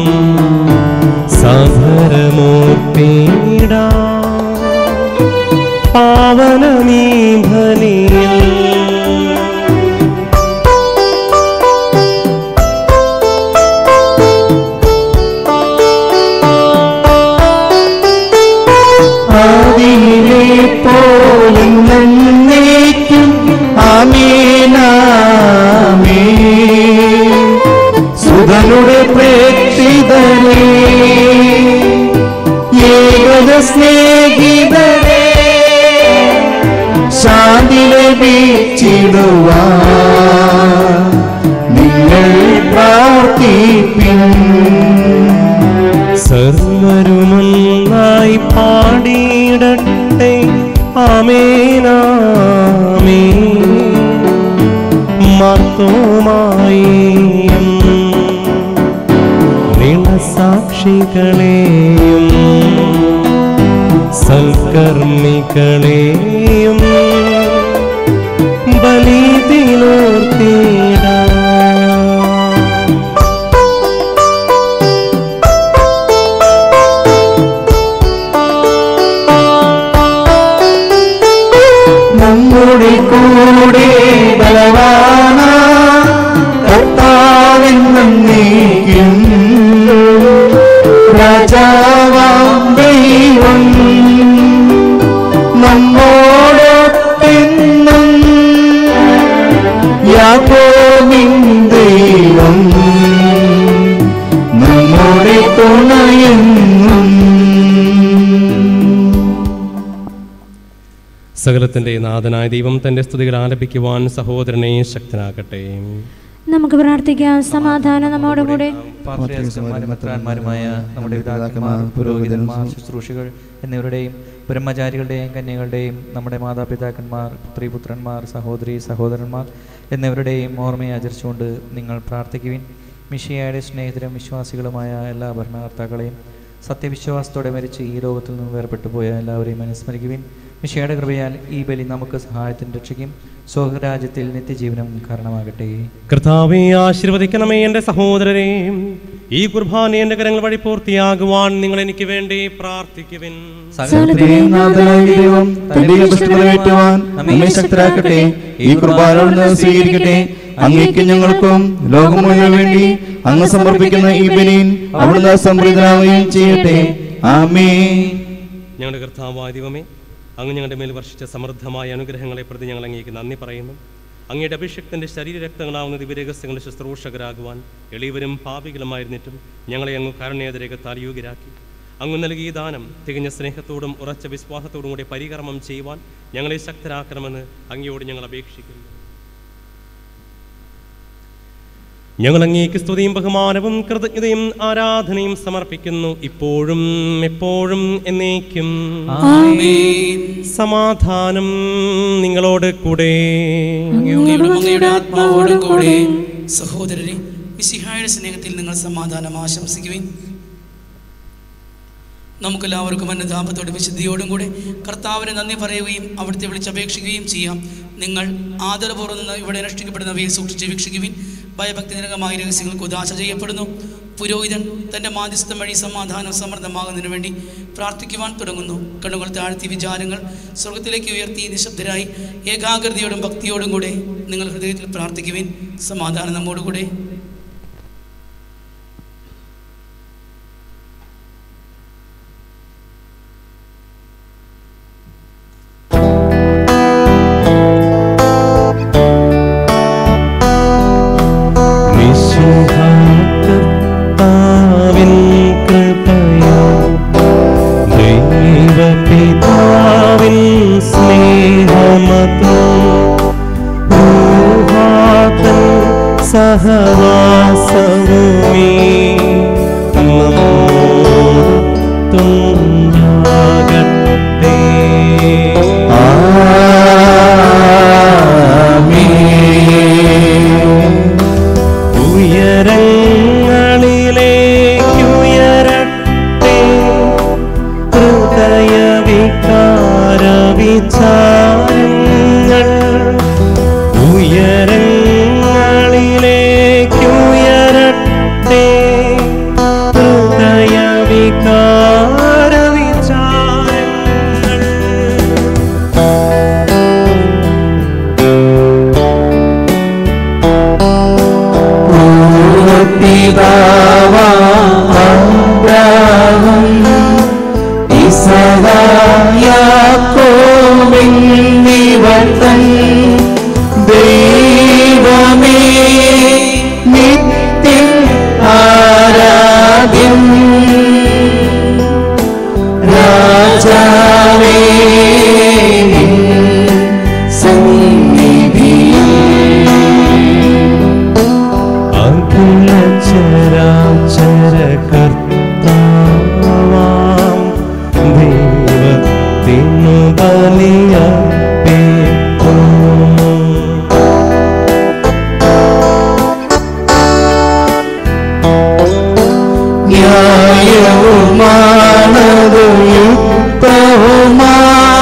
സധരമൂർത്തിയിടാ പാവനമീ ബലിയിൽ. ആദിയിലെ പോലും നന്നേക്കും ആമേനാമേൻ. സുതനുടെ പ്രേക്ഷിതരേ ഏകദ സ്നേഹിതരേ ശാന്തി ലഭിച്ചിടുവാൻ നിങ്ങൾ പ്രാർത്ഥിപ്പിൻ. സർവരുമൊന്നായി പാടിയിടട്ടെ ആമേനാമേൻ. മർത്തോമായെയും നിണസാക്ഷികളെയും സൽക്കർമ്മികളെയും ബലിതിലോർത്തിടാം. നമ്മുടെ കൂടെ ബലവാന കർത്താവെന്നേക്കും രാജാവാം ദൈവം നമ്മോടൊപ്പെന്നും യാക്കോബിൻ ദൈവം നമ്മുടെ തുണയെന്നും. സകലത്തിന്റെ നാഥനായ ദൈവം തന്റെ സ്തുതികൾ ആലപിക്കുവാൻ സഹോദരനെ ശക്തനാക്കട്ടെ. നമുക്ക് പ്രാർത്ഥിക്കാം. സമാധാനം നമ്മോടുകൂടെ. പാത്രിയർമാരുമായ നമ്മുടെ പിതാക്കന്മാർ, പുരോഹിതന്മാർ, ശുശ്രൂഷികൾ എന്നിവരുടെയും ബ്രഹ്മചാരികളുടെയും കന്യകളുടെയും നമ്മുടെ മാതാപിതാക്കന്മാർ, പുത്രിപുത്രന്മാർ, സഹോദരി സഹോദരന്മാർ എന്നിവരുടെയും ഓർമ്മയെ ആചരിച്ചുകൊണ്ട് നിങ്ങൾ പ്രാർത്ഥിക്കുവിൻ. മിശിഹായുടെ സ്നേഹിതരും വിശ്വാസികളുമായ എല്ലാ ഭരണകർത്താക്കളെയും സത്യവിശ്വാസത്തോടെ മരിച്ച് ഈ ലോകത്തിൽ നിന്ന് വേർപെട്ടു പോയ എല്ലാവരെയും അനുസ്മരിക്കുവിൻ. മിശിഹായുടെ കൃപയാൽ ഈ ബലി നമുക്ക് സഹായത്തിന് രക്ഷിക്കും, സ്വർഗ്ഗരാജ്യത്തിൽ നിത്യജീവനം കാരണമാകട്ടെ. കർത്താവേ, ആശീർവദിക്കണമേ എൻ്റെ സഹോദരരെ. ഈ കുർബാന എൻ്റെ കരങ്ങൾ വഴി പൂർത്തിയാകുവാൻ നിങ്ങൾ എനിക്ക് വേണ്ടി പ്രാർത്ഥിക്കുവിൻ. സകലത്തിന്റെയും നാഥനായ ദൈവം തന്റെ പുഷ്ടിമേറ്റുവാൻ നമ്മെ ശക്തരാക്കട്ടെ. ഈ കുർബാന സ്വീകരിക്കട്ടെ. അങ്ങേക്ക് ഞങ്ങൾക്കും ലോകം മുഴുവൻ വേണ്ടി അങ്ങ് സമർപ്പിക്കുന്ന ഈ ബലിയിൽ അവിടുന്ന് സംപ്രീതനാവുകയും ചെയ്യട്ടെ. ആമേൻ. ഞങ്ങളുടെ കർത്താവായ ദൈവമേ, അങ്ങ് ഞങ്ങളുടെ മേൽ വർഷിച്ച സമൃദ്ധമായ അനുഗ്രഹങ്ങളെ പ്രതി ഞങ്ങൾ അങ്ങേക്ക് നന്ദി പറയുന്നു. അങ്ങയുടെ അഭിഷക്തന്റെ ശരീരരക്തങ്ങളാവുന്ന ദിവ്യരഹസ്യങ്ങളുടെ ശുശ്രൂഷകരാകുവാൻ എളിയവരും പാപികളുമായിരുന്നിട്ടും ഞങ്ങളെ അങ്ങ് കാരുണ്യതരകത്താൽ യോഗ്യരാക്കി. അങ്ങ് നൽകിയ ദാനം തികഞ്ഞ സ്നേഹത്തോടും ഉറച്ച വിശ്വാസത്തോടും കൂടി പരികർമ്മം ചെയ്യുവാൻ ഞങ്ങളെ ശക്തരാക്കണമെന്ന് അങ്ങയോട് ഞങ്ങൾ അപേക്ഷിക്കുന്നു. ഞങ്ങൾ അങ്ങേക്ക് സ്തുതിയും ബഹുമാനവും കൃതജ്ഞതയും ആരാധനയും സമർപ്പിക്കുന്നു, ഇപ്പോഴും എപ്പോഴും എന്നേക്കും. സമാധാനം നിങ്ങളോട് കൂടെ. ആത്മാവോടും കൂടെ. സഹോദരരെ, മിശിഹായുടെ സ്നേഹത്തിൽ നിങ്ങൾ സമാധാനം ആശംസിക്കുവിൻ. നമുക്കെല്ലാവർക്കും അനുതാപത്തോടെ വിശുദ്ധിയോടും കൂടെ കർത്താവിന് നന്ദി പറയുകയും അവിടുത്തെ വിളിച്ചപേക്ഷിക്കുകയും ചെയ്യാം. നിങ്ങൾ ആദരപൂർവ്വം നിന്ന് ഇവിടെ അനുഷ്ഠിക്കപ്പെടുന്നവയെ സൂക്ഷിച്ച് വീക്ഷിക്കുവിൻ. ഭയഭക്തിജനകമായ രഹസ്യങ്ങൾക്ക് ഉദാശ ചെയ്യപ്പെടുന്നു. പുരോഹിതൻ തൻ്റെ മാധ്യസ്ഥം വഴി സമാധാനം സമൃദ്ധമാകുന്നതിന് വേണ്ടി പ്രാർത്ഥിക്കുവാൻ തുടങ്ങുന്നു. കണ്ണുകൾ താഴ്ത്തി വിചാരങ്ങൾ സ്വർഗത്തിലേക്ക് ഉയർത്തി നിശബ്ദരായി ഏകാഗ്രതയോടും ഭക്തിയോടും കൂടെ നിങ്ങൾ ഹൃദയത്തിൽ പ്രാർത്ഥിക്കുവിൻ. സമാധാനം നമ്മോടുകൂടെ. സഹവാസവുമേ നമ്മോടൊത്തുണ്ടാകട്ടെ. ഉയരങ്ങളിലേക്ക് ഹൃദയവികാര വിചാരങ്ങൾ ഉയരങ്ങളിലേക്കുയരട്ടെ. ഹൃദയവികാര വിചാരങ്ങൾ അബ്രാഹം യാക്കോബിന്നിവർ തൻ ദൈവമേ നിത്യം ആരാധ്യം. രാജാവേ നിൻ സന്നിധിയിൽ അഖില ചരാചര കർത്താവാം ദൈവത്തിനു ബലിയർപ്പിക്കുന്നു. ന്യായവുമാണതു യുക്തവുമാ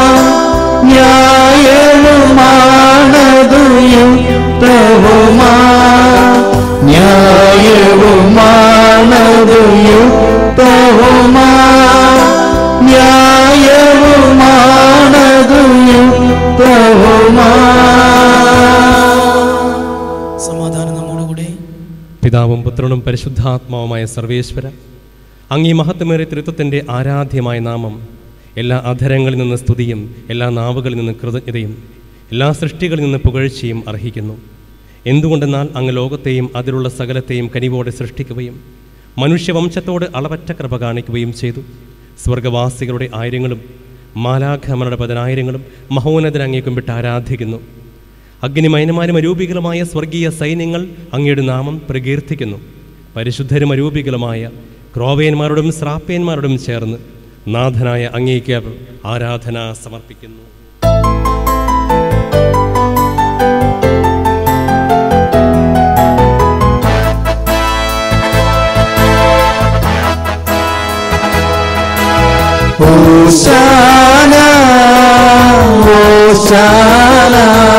ന്യായവുമാണതു യുക്തവുമാ ന്യായവുമാണതു യുക്തവുമാ ന്യായവുമാണതു യുക്തവുമാ. സമാധാനം നമ്മോടുകൂടെ. പിതാവും പുത്രനും പരിശുദ്ധാത്മാവുമായ സർവേശ്വര, അങ്ങീ മഹത്വമേറിയ ത്രിത്വത്തിൻ്റെ ആരാധ്യമായ നാമം എല്ലാ അധരങ്ങളിൽ നിന്ന് സ്തുതിയും എല്ലാ നാവുകളിൽ നിന്ന് കൃതജ്ഞതയും എല്ലാ സൃഷ്ടികളിൽ നിന്ന് പുകഴ്ചയും അർഹിക്കുന്നു. എന്തുകൊണ്ടെന്നാൽ അങ്ങ് ലോകത്തെയും അതിലുള്ള സകലത്തെയും കനിവോടെ സൃഷ്ടിക്കുകയും മനുഷ്യവംശത്തോട് അളവറ്റ കൃപ കാണിക്കുകയും ചെയ്തു. സ്വർഗവാസികളുടെ ആയിരങ്ങളും മാലാഖമാരുടെ പതിനായിരങ്ങളും മഹോന്നതൻ അങ്ങേ കുമ്പിട്ട് ആരാധിക്കുന്നു. അഗ്നിമയനമാരും അരൂപികളുമായ സ്വർഗീയ സൈന്യങ്ങൾ അങ്ങയുടെ നാമം പ്രകീർത്തിക്കുന്നു. പരിശുദ്ധരും അരൂപികളുമായ ക്രോവേന്മാരോടും ശ്രാപ്പേന്മാരോടും ചേർന്ന് നാഥനായ അങ്ങേക്ക് അവർ ആരാധന സമർപ്പിക്കുന്നു. ഹോശാന ഹോശാന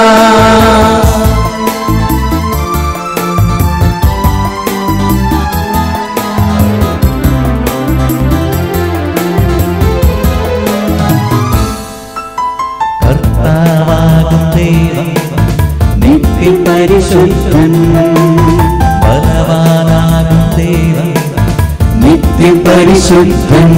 കർത്താവാകും ദൈവം നിത്യപരിശുദ്ധൻ ബലവാനാകും ദൈവം നിത്യപരിശുദ്ധൻ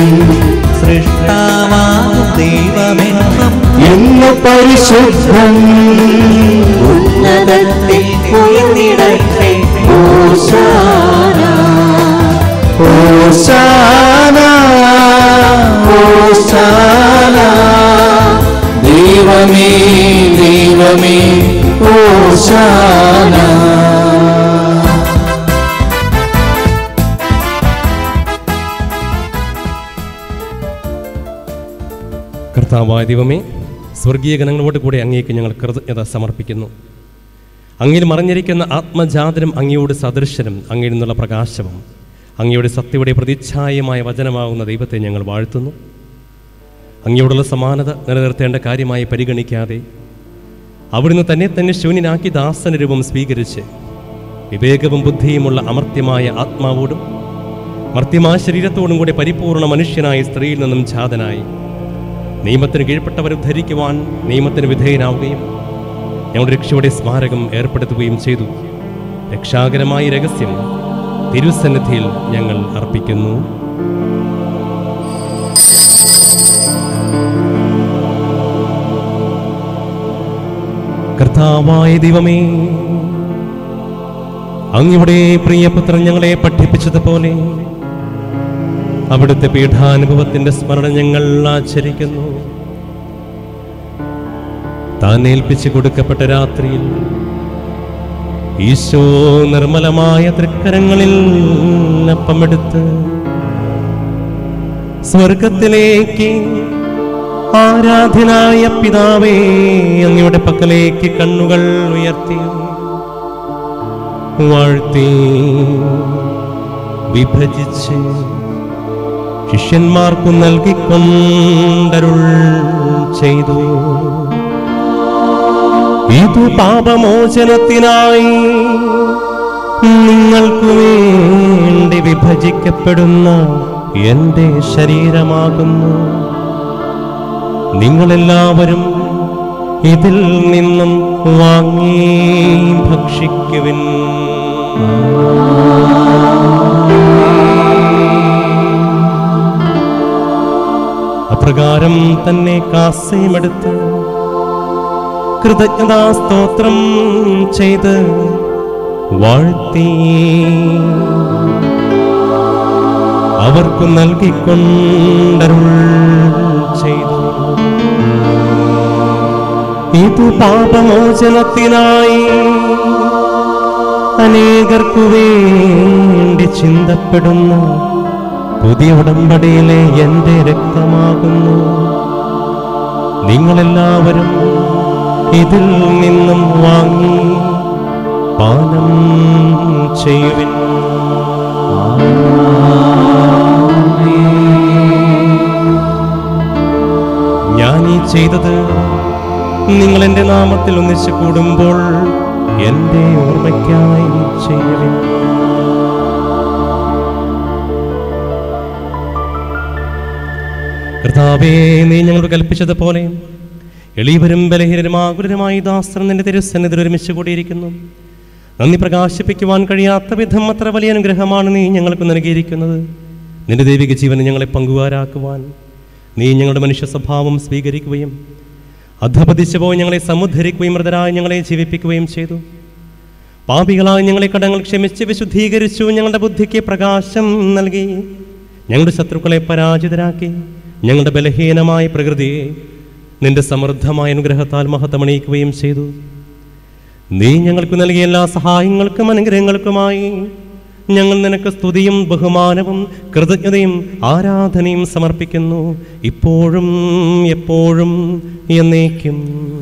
സൃഷ്ടാവാകും ദൈവമെന്നും എന്ന് പരിശുദ്ധൻ ഉന്നതത്തിൽ ഉയർന്നിടട്ടെ. ഹോശാന ഹോശാന ഹോശാന ദൈവമേ ദൈവമേ ഹോശാന. കർത്താവായ ദൈവമേ, സ്വർഗീയ ഗണങ്ങളോട് കൂടെ അങ്ങേക്ക് ഞങ്ങൾ കൃതജ്ഞത സമർപ്പിക്കുന്നു. അങ്ങിൽ മറഞ്ഞിരിക്കുന്ന ആത്മജാതനും അങ്ങയോട് സദൃശനും അങ്ങിൽ നിന്നുള്ള പ്രകാശവും അങ്ങയുടെ സത്യയുടെ പ്രതിച്ഛായമായ വചനമാകുന്ന ദൈവത്തെ ഞങ്ങൾ വാഴ്ത്തുന്നു. അങ്ങയോടുള്ള സമാനത നിലനിർത്തേണ്ട കാര്യമായി പരിഗണിക്കാതെ അവിടുന്ന് തന്നെ തന്നെ ശൂന്യനാക്കി ദാസന രൂപം സ്വീകരിച്ച് വിവേകവും ബുദ്ധിയുമുള്ള അമർത്യമായ ആത്മാവോടും മർത്യമായ ശരീരത്തോടും കൂടി പരിപൂർണ മനുഷ്യനായ സ്ത്രീയിൽ നിന്നും ജാതനായി നിയമത്തിന് കീഴ്പ്പെട്ടവരെ ഉദ്ധരിക്കുവാൻ നിയമത്തിന് വിധേയനാവുകയും ഞങ്ങളുടെ രക്ഷയുടെ സ്മാരകം ഏർപ്പെടുത്തുകയും ചെയ്തു. രക്ഷാകരമായ രഹസ്യം തിരുസന്നിധിയിൽ ഞങ്ങൾ അർപ്പിക്കുന്നു. കർത്താവായ ദൈവമേ, അങ്ങയുടെ പ്രിയപുത്രൻ ഞങ്ങളെ പഠിപ്പിച്ചതുപോലെ അവിടുത്തെ പീഠാനുഭവത്തിന്റെ സ്മരണ ഞങ്ങൾ ആചരിക്കുന്നു. താൻ ഏൽപ്പിച്ചു കൊടുക്കപ്പെട്ട രാത്രിയിൽ ഈശോ നിർമ്മലമായ തൃക്കരങ്ങളിൽ അപ്പമെടുത്ത് സ്വർഗത്തിലേക്ക് ആരാധനായ പിതാവേ അങ്ങയുടെ പക്കലേക്ക് കണ്ണുകൾ ഉയർത്തി വാഴ്ത്തി വിഭജിച്ച് ശിഷ്യന്മാർക്കു നൽകിക്കൊണ്ടരുൾ ചെയ്തു. ഇതു പാപമോചനത്തിനായി നിങ്ങൾക്കു വേണ്ടി വിഭജിക്കപ്പെടുന്ന എന്റെ ശരീരമാകുന്നു. നിങ്ങളെല്ലാവരും ഇതിൽ നിന്നും വാങ്ങി ഭക്ഷിക്കുവിൻ. അപ്രകാരം തന്നെ കാസയുമെടുത്ത് കൃതജ്ഞതാ സ്തോത്രം ചെയ്ത് വാഴ്ത്തി അവർക്കു നൽകിക്കൊണ്ടരുൾ ചെയ്തു. ഇതു പാപമോചനത്തിനായി അനേകർക്കു വേണ്ടി ചിന്തപ്പെടുന്ന പുതിയ ഉടമ്പടിയിലെ എന്റെ രക്തമാകുന്നു. നിങ്ങളെല്ലാവരും ഇതിൽ നിന്നും വാങ്ങി പാനം ചെയ്യുവിൻ. ഞാൻ ഈ ചെയ്തത് നിങ്ങൾ എൻ്റെ നാമത്തിൽ ഒന്നിച്ചു കൂടുമ്പോൾ എൻ്റെ ഓർമ്മയ്ക്കായി ചെയ്യുവിൻ. കർത്താവേ, നീ ഞങ്ങളോട് കൽപ്പിച്ചതുപോലെ എളിയവരും ബലഹീനരും ആകുലരുമായി ദാസർ നിന്റെ തിരുസന്നിധിയിൽ ഒരുമിച്ച് കൂടിയിരിക്കുന്നു. നന്ദി പ്രകാശിപ്പിക്കുവാൻ കഴിയാത്ത വിധം അത്ര വലിയ അനുഗ്രഹമാണ് നീ ഞങ്ങൾക്ക് നൽകിയിരിക്കുന്നത്. നിന്റെ ദൈവിക ജീവനെ ഞങ്ങളെ പങ്കുകാരാക്കുവാൻ നീ ഞങ്ങളുടെ മനുഷ്യ സ്വഭാവം സ്വീകരിക്കുകയും അധപതിച്ചു പോയി ഞങ്ങളെ സമുദ്ധരിക്കുകയും മൃതരായി ഞങ്ങളെ ജീവിപ്പിക്കുകയും ചെയ്തു. പാപികളായി ഞങ്ങളെ കടങ്ങൾ ക്ഷമിച്ച് വിശുദ്ധീകരിച്ചു. ഞങ്ങളുടെ ബുദ്ധിക്ക് പ്രകാശം നൽകി. ഞങ്ങളുടെ ശത്രുക്കളെ പരാജിതരാക്കി. ഞങ്ങളുടെ ബലഹീനമായ പ്രകൃതിയെ നിന്റെ സമൃദ്ധമായ അനുഗ്രഹത്താൽ മഹത്വമണിയിക്കുകയും ചെയ്തു. നീ ഞങ്ങൾക്ക് നൽകിയ എല്ലാ സഹായങ്ങൾക്കും അനുഗ്രഹങ്ങൾക്കുമായി ഞങ്ങൾ നിനക്ക് സ്തുതിയും ബഹുമാനവും കൃതജ്ഞതയും ആരാധനയും സമർപ്പിക്കുന്നു, ഇപ്പോഴും എപ്പോഴും എന്നേക്കും.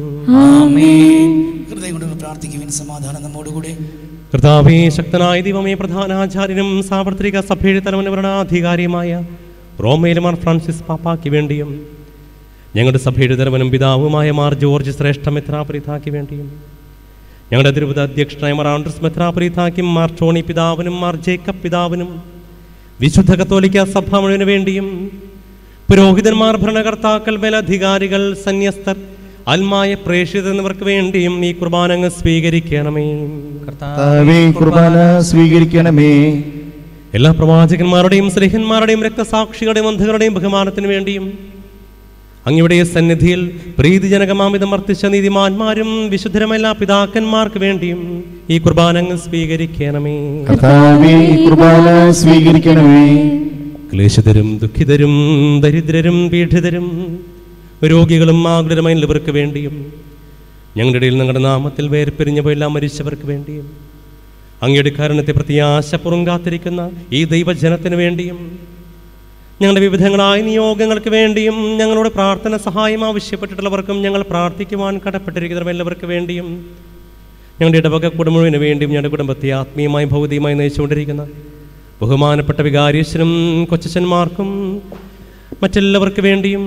ഹൃദയം കൊണ്ട് പ്രാർത്ഥിക്കുവിൻ. സമാധാനം നമ്മോടുകൂടെ. കർത്താവേ, ശക്തനായ ദൈവമേ, പ്രധാനാചാര്യനും സാർവത്രിക സഭയുടെ തലവനും ഭരണാധികാരിയുമായ റോമയിലെ മാർ ഫ്രാൻസിസ് പാപ്പായ്ക്ക് വേണ്ടിയും ഞങ്ങളുടെ സഭയുടെ തലവനും പിതാവുമായ മാർ ജോർജ് ശ്രേഷ്ഠ മെത്രാപ്പൊലീത്തായ്ക്ക് വേണ്ടിയും ഞങ്ങളുടെ തിരുവിത അധ്യക്ഷനായ മാർ ആൻഡ്രൂസ് മെത്രാപ്പൊലീത്തായ്ക്കും മാർ ടോണി പിതാവിനും മാർ ജേക്കബ് പിതാവിനും വിശുദ്ധ കത്തോലിക്ക സഭ മുഴുവന് വേണ്ടിയും പുരോഹിതന്മാർ, ഭരണകർത്താക്കൾ, മേലധികാരികൾ, സന്യസ്തർ, ആത്മായ പ്രേക്ഷിതർ എന്നിവർക്ക് വേണ്ടിയും ഈ കുർബാന അങ്ങ് സ്വീകരിക്കണമേ. കർത്താവേ, കുർബാന സ്വീകരിക്കണമേ. എല്ലാ പ്രവാചകന്മാരുടെയും സ്നേഹന്മാരുടെയും രക്തസാക്ഷികളുടെയും അന്ധകളുടെയും ബഹുമാനത്തിന് വേണ്ടിയും അങ്ങയുടെ സന്നിധിയിൽ പ്രീതിജനകമാമിതം വർത്തിച്ച നീതിമാന്മാരും വിശുദ്ധരമെല്ലാ പിതാക്കന്മാർക്ക് വേണ്ടിയും ഈ കുർബാന അങ്ങ് സ്വീകരിക്കണമേ. കർത്താവേ, കുർബാന സ്വീകരിക്കണമേ. ക്ലേശിതരും ദുഃഖിതരും ദരിദ്രരും പീഡിതരും രോഗികളും ആകുലരുമായുള്ളവർക്ക് വേണ്ടിയും ഞങ്ങളുടെ ഇടയിൽ നിങ്ങളുടെ നാമത്തിൽ വേർപിരിഞ്ഞ പോയെല്ലാം മരിച്ചവർക്ക് വേണ്ടിയും അങ്ങയുടെ കാരണത്തെ പ്രത്യാശപൂർവ്വം കാത്തിരിക്കുന്ന ഈ ദൈവജനത്തിന് വേണ്ടിയും ഞങ്ങളുടെ വിവിധങ്ങളായ നിയോഗങ്ങൾക്ക് വേണ്ടിയും ഞങ്ങളോട് പ്രാർത്ഥന സഹായം ആവശ്യപ്പെട്ടിട്ടുള്ളവർക്കും ഞങ്ങൾ പ്രാർത്ഥിക്കുവാൻ കടപ്പെട്ടിരിക്കുന്നവരും എല്ലാവർക്ക് വേണ്ടിയും ഞങ്ങളുടെ ഇടവക കുടുംബത്തിന് വേണ്ടിയും ഞങ്ങളുടെ കുടുംബത്തെ ആത്മീയമായി ഭൗതികമായി നയിച്ചുകൊണ്ടിരിക്കുന്ന ബഹുമാനപ്പെട്ട വികാരീശ്വരനും കൊച്ചന്മാർക്കും മറ്റെല്ലാവർക്ക് വേണ്ടിയും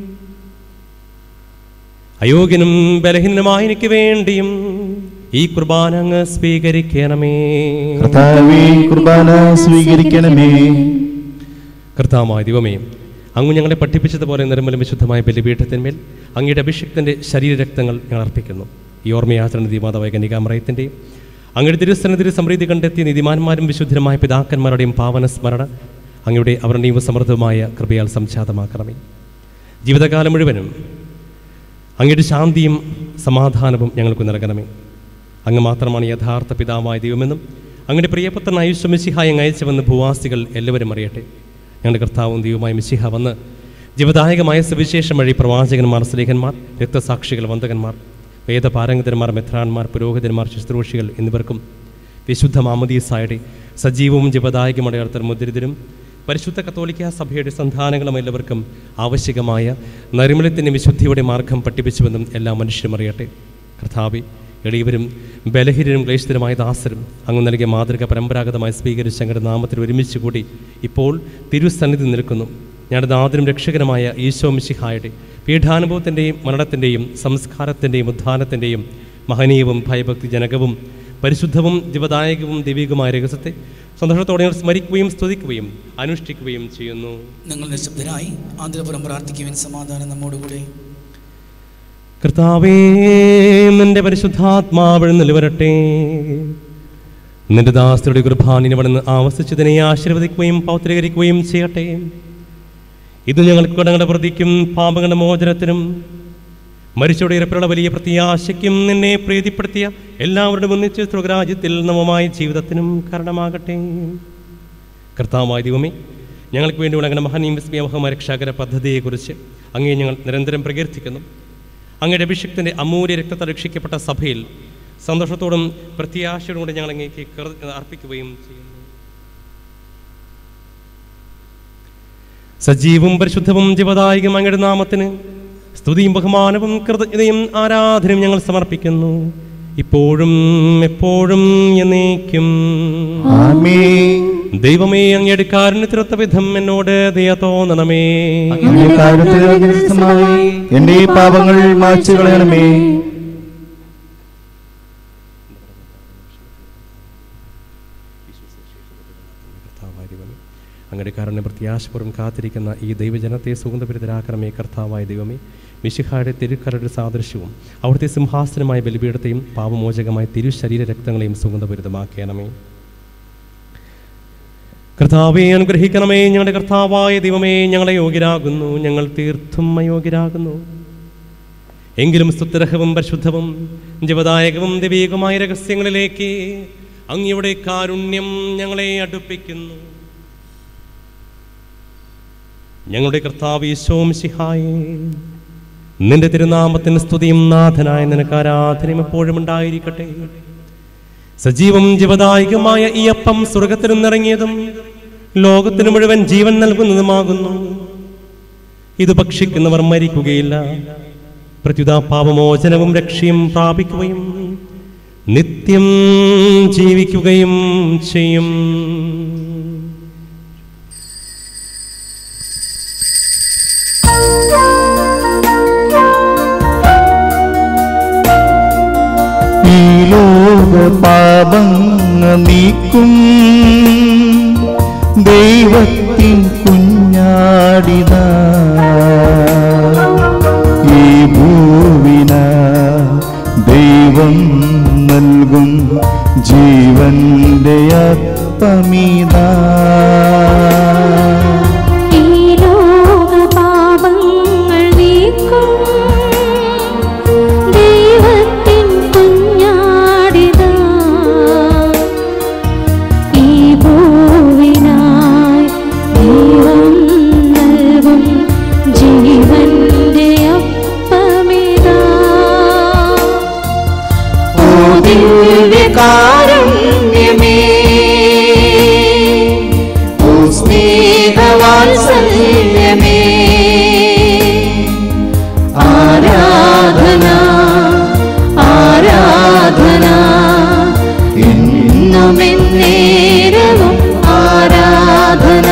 അയോഗ്യനും ബലഹീനനുമായ എനിക്ക് വേണ്ടിയും ഈ കുർബാന അങ്ങ് സ്വീകരിക്കണമേ. കർത്താവേ, കുർബാന സ്വീകരിക്കണമേ. കർത്താവായ ദൈവമേ, അങ്ങ് ഞങ്ങളെ പഠിപ്പിച്ചതുപോലെ നിർമ്മലം വിശുദ്ധമായ ബലിപീഠത്തിന്മേൽ അങ്ങയുടെ അഭിഷിക്തൻ്റെ ശരീരരക്തങ്ങൾ ഞങ്ങൾ അർപ്പിക്കുന്നു. ഈ ഓർമ്മയാചരണ ദീമാതാവായ കന്യകാമറയത്തിൻ്റെ അങ്ങയുടെ തിരുസന്നിധിയിൽ സമൃദ്ധി കണ്ടെത്തിയ നീതിമാന്മാരും വിശുദ്ധരമായ പിതാക്കന്മാരുടെയും പാവന സ്മരണ അങ്ങയുടെ അവരുടെയും സമൃദ്ധമായ കൃപയാൽ സംജാതമാക്കണമേ. ജീവിതകാലം മുഴുവനും അങ്ങയുടെ ശാന്തിയും സമാധാനവും ഞങ്ങൾക്ക് നൽകണമേ. അങ്ങ് മാത്രമാണ് യഥാർത്ഥ പിതാവായ ദൈവമെന്നും അങ്ങയുടെ പ്രിയപുത്രനായ യേശു മിശിഹായെ അങ്ങ് അയച്ചുവെന്ന് ഭൂവാസികൾ എല്ലാവരും അറിയട്ടെ. ഞങ്ങളുടെ കർത്താവും ദൈവമായ മിശിഹ വന്ന് ജീവദായകമായ സുവിശേഷം വഴി പ്രവാചകന്മാർ, സ്ലേഖന്മാർ, രക്തസാക്ഷികൾ, വന്ദകന്മാർ, വേദപാരംഗതന്മാർ, മെത്രാന്മാർ, പുരോഹിതന്മാർ, ശുശ്രൂഷികൾ എന്നിവർക്കും വിശുദ്ധ മാമോദീസായുടെ സജീവവും ജീവദായകമടയാർത്തർ മുദ്രിതരും പരിശുദ്ധ കത്തോലിക്ക സഭയുടെ സന്താനങ്ങളും എല്ലാവർക്കും ആവശ്യകമായ നൈർമല്യത്തിൻ്റെ വിശുദ്ധിയുടെ മാർഗം പഠിപ്പിച്ചുവെന്നും എല്ലാ മനുഷ്യരും അറിയട്ടെ. കർത്താവേ, എളിയവരും ബലഹീനരും ക്ലേശിതരുമായ ദാസരും അങ്ങ് നൽകിയ മാതൃക പരമ്പരാഗതമായി സ്വീകരിച്ച് അങ്ങയുടെ നാമത്തിൽ ഒരുമിച്ച് കൂടി ഇപ്പോൾ തിരുസന്നിധി നിൽക്കുന്നു. ഞങ്ങളുടെ നാഥനും രക്ഷകരമായ ഈശോ മിശിഹായുടെ പീഠാനുഭവത്തിൻ്റെയും മരണത്തിൻ്റെയും സംസ്കാരത്തിൻ്റെയും ഉദ്ധാനത്തിൻ്റെയും മഹനീയവും ഭയഭക്തിജനകവും പരിശുദ്ധവും ജീവദായകവും ദൈവികമായ രഹസ്യത്തെ സന്തോഷത്തോടെ ഞങ്ങൾ സ്മരിക്കുകയും സ്തുതിക്കുകയും അനുഷ്ഠിക്കുകയും ചെയ്യുന്നു. നിങ്ങൾ നിശബ്ദരായി ആന്തരപുരം പ്രാർത്ഥിക്കുവാൻ സമാധാനം നമ്മോടുകൂടെ. കർത്താവേ, നിന്റെ പരിശുദ്ധാത്മാവിൽ നിലവരട്ടെ. നിന്റെ ദാസരുടെ കുർബാനിനെ അവിടെ നിന്ന് ആവസിച്ചതിനെ ആശീർവദിക്കുകയും പൗത്രീകരിക്കുകയും ചെയ്യട്ടെ. ഇത് ഞങ്ങൾക്ക് കടങ്ങളുടെ പ്രതിക്കും പാപങ്ങളുടെ മോചനത്തിനും മരിച്ചവരുടെ ഇറപ്പിലുള്ള വലിയ പ്രത്യാശയ്ക്കും നിന്നെ പ്രീതിപ്പെടുത്തിയ എല്ലാവരുടെ ഒന്നിച്ച് സ്വർഗരാജ്യത്തിൽ നവമായ ജീവിതത്തിനും കാരണമാകട്ടെ. കർത്താവായ ദൈവമേ, ഞങ്ങൾക്ക് വേണ്ടി ഉണങ്ങുന്ന മഹനീയ വിസ്മയമഹമായ രക്ഷാകര പദ്ധതിയെക്കുറിച്ച് അങ്ങേ ഞങ്ങൾ നിരന്തരം പ്രകീർത്തിക്കുന്നു. അങ്ങയുടെ അഭിഷിക്തൻ്റെ അമൂല്യ രക്തത്താൽ രക്ഷിക്കപ്പെട്ട സഭയിൽ സന്തോഷത്തോടും പ്രത്യാശയോടും കൂടി ഞങ്ങൾ അങ്ങേക്ക് അർപ്പിക്കുകയും ചെയ്യുന്നു. സജീവവും പരിശുദ്ധവും ജീവദായകവും അങ്ങയുടെ നാമത്തിന് സ്തുതിയും ബഹുമാനവും കൃതജ്ഞതയും ആരാധനയും ഞങ്ങൾ സമർപ്പിക്കുന്നു, ഇപ്പോഴും എപ്പോഴും എന്നേക്കും. ആമേൻ. ദൈവമേ, അങ്ങയുടെ കാരുണ്യത്തിനൊത്ത വിധം എന്നോട് ദയ തോന്നണമേ. അങ്ങയുടെ കാരുണ്യത്തിനായി എന്റെ പാപങ്ങൾ മായ്ച്ചു കളയണമേ. അങ്ങയുടെ കാരുണ്യ പ്രത്യാശപൂർവ്വം കാത്തിരിക്കുന്ന ഈ ദൈവജനത്തെ സുഗന്ധപരിതരാക്കണമേ. കർത്താവായ ദൈവമേ, മിശിഹായുടെ തിരുക്കരയുടെ സാദൃശ്യവും അവിടുത്തെ സിംഹാസനമായ ബലിപീഠത്തെയും പാപമോചകമായ തിരുശരീര രക്തങ്ങളെയും സുഗന്ധപരിതമാക്കണമേ. കർത്താവെ അനുഗ്രഹിക്കണമേ. ഞങ്ങളുടെ കർത്താവായ ദൈവമേ, ഞങ്ങളെ യോഗ്യരാകുന്നു, ഞങ്ങൾ തീർത്തും അയോഗ്യരാകുന്നു. എങ്കിലും സ്തുത്യർഹവും പരിശുദ്ധവും ജീവദായകവും ദൈവികമായ രഹസ്യങ്ങളിലേക്ക് അങ്ങയുടെ കാരുണ്യം ഞങ്ങളെ അടുപ്പിക്കുന്നു. ഞങ്ങളുടെ കർത്താവ് ഈശോ മിശിഹായേ, നിന്റെ തിരുനാമത്തിന് സ്തുതിയും നാഥനായ നിനക്ക് ആരാധനയും എപ്പോഴും ഉണ്ടായിരിക്കട്ടെ. സജീവം ജീവദായകമായ ഈ അപ്പം സ്വർഗത്തിൽ നിന്നിറങ്ങിയതും ലോകത്തിന് മുഴുവൻ ജീവൻ നൽകുന്നതുമാകുന്നു. ഇത് ഭക്ഷിക്കുന്നവർ മരിക്കുകയില്ല, പ്രത്യുത പാപമോചനവും രക്ഷയും പ്രാപിക്കുകയും നിത്യം ജീവിക്കുകയും ചെയ്യും. ഈ ലോക പാപങ്ങൾ നീക്കും ദൈവത്തിൻ കുഞ്ഞാടിത ഈ ഭൂവിന ദൈവം നൽകും ജീവന്റെ അപ്പമിതാ. കാരുണ്യമേ, ഓ സ്നേഹവാത്സല്യമേ, ആരാധന ആരാധന എന്നും എന്നേരവും ആരാധന.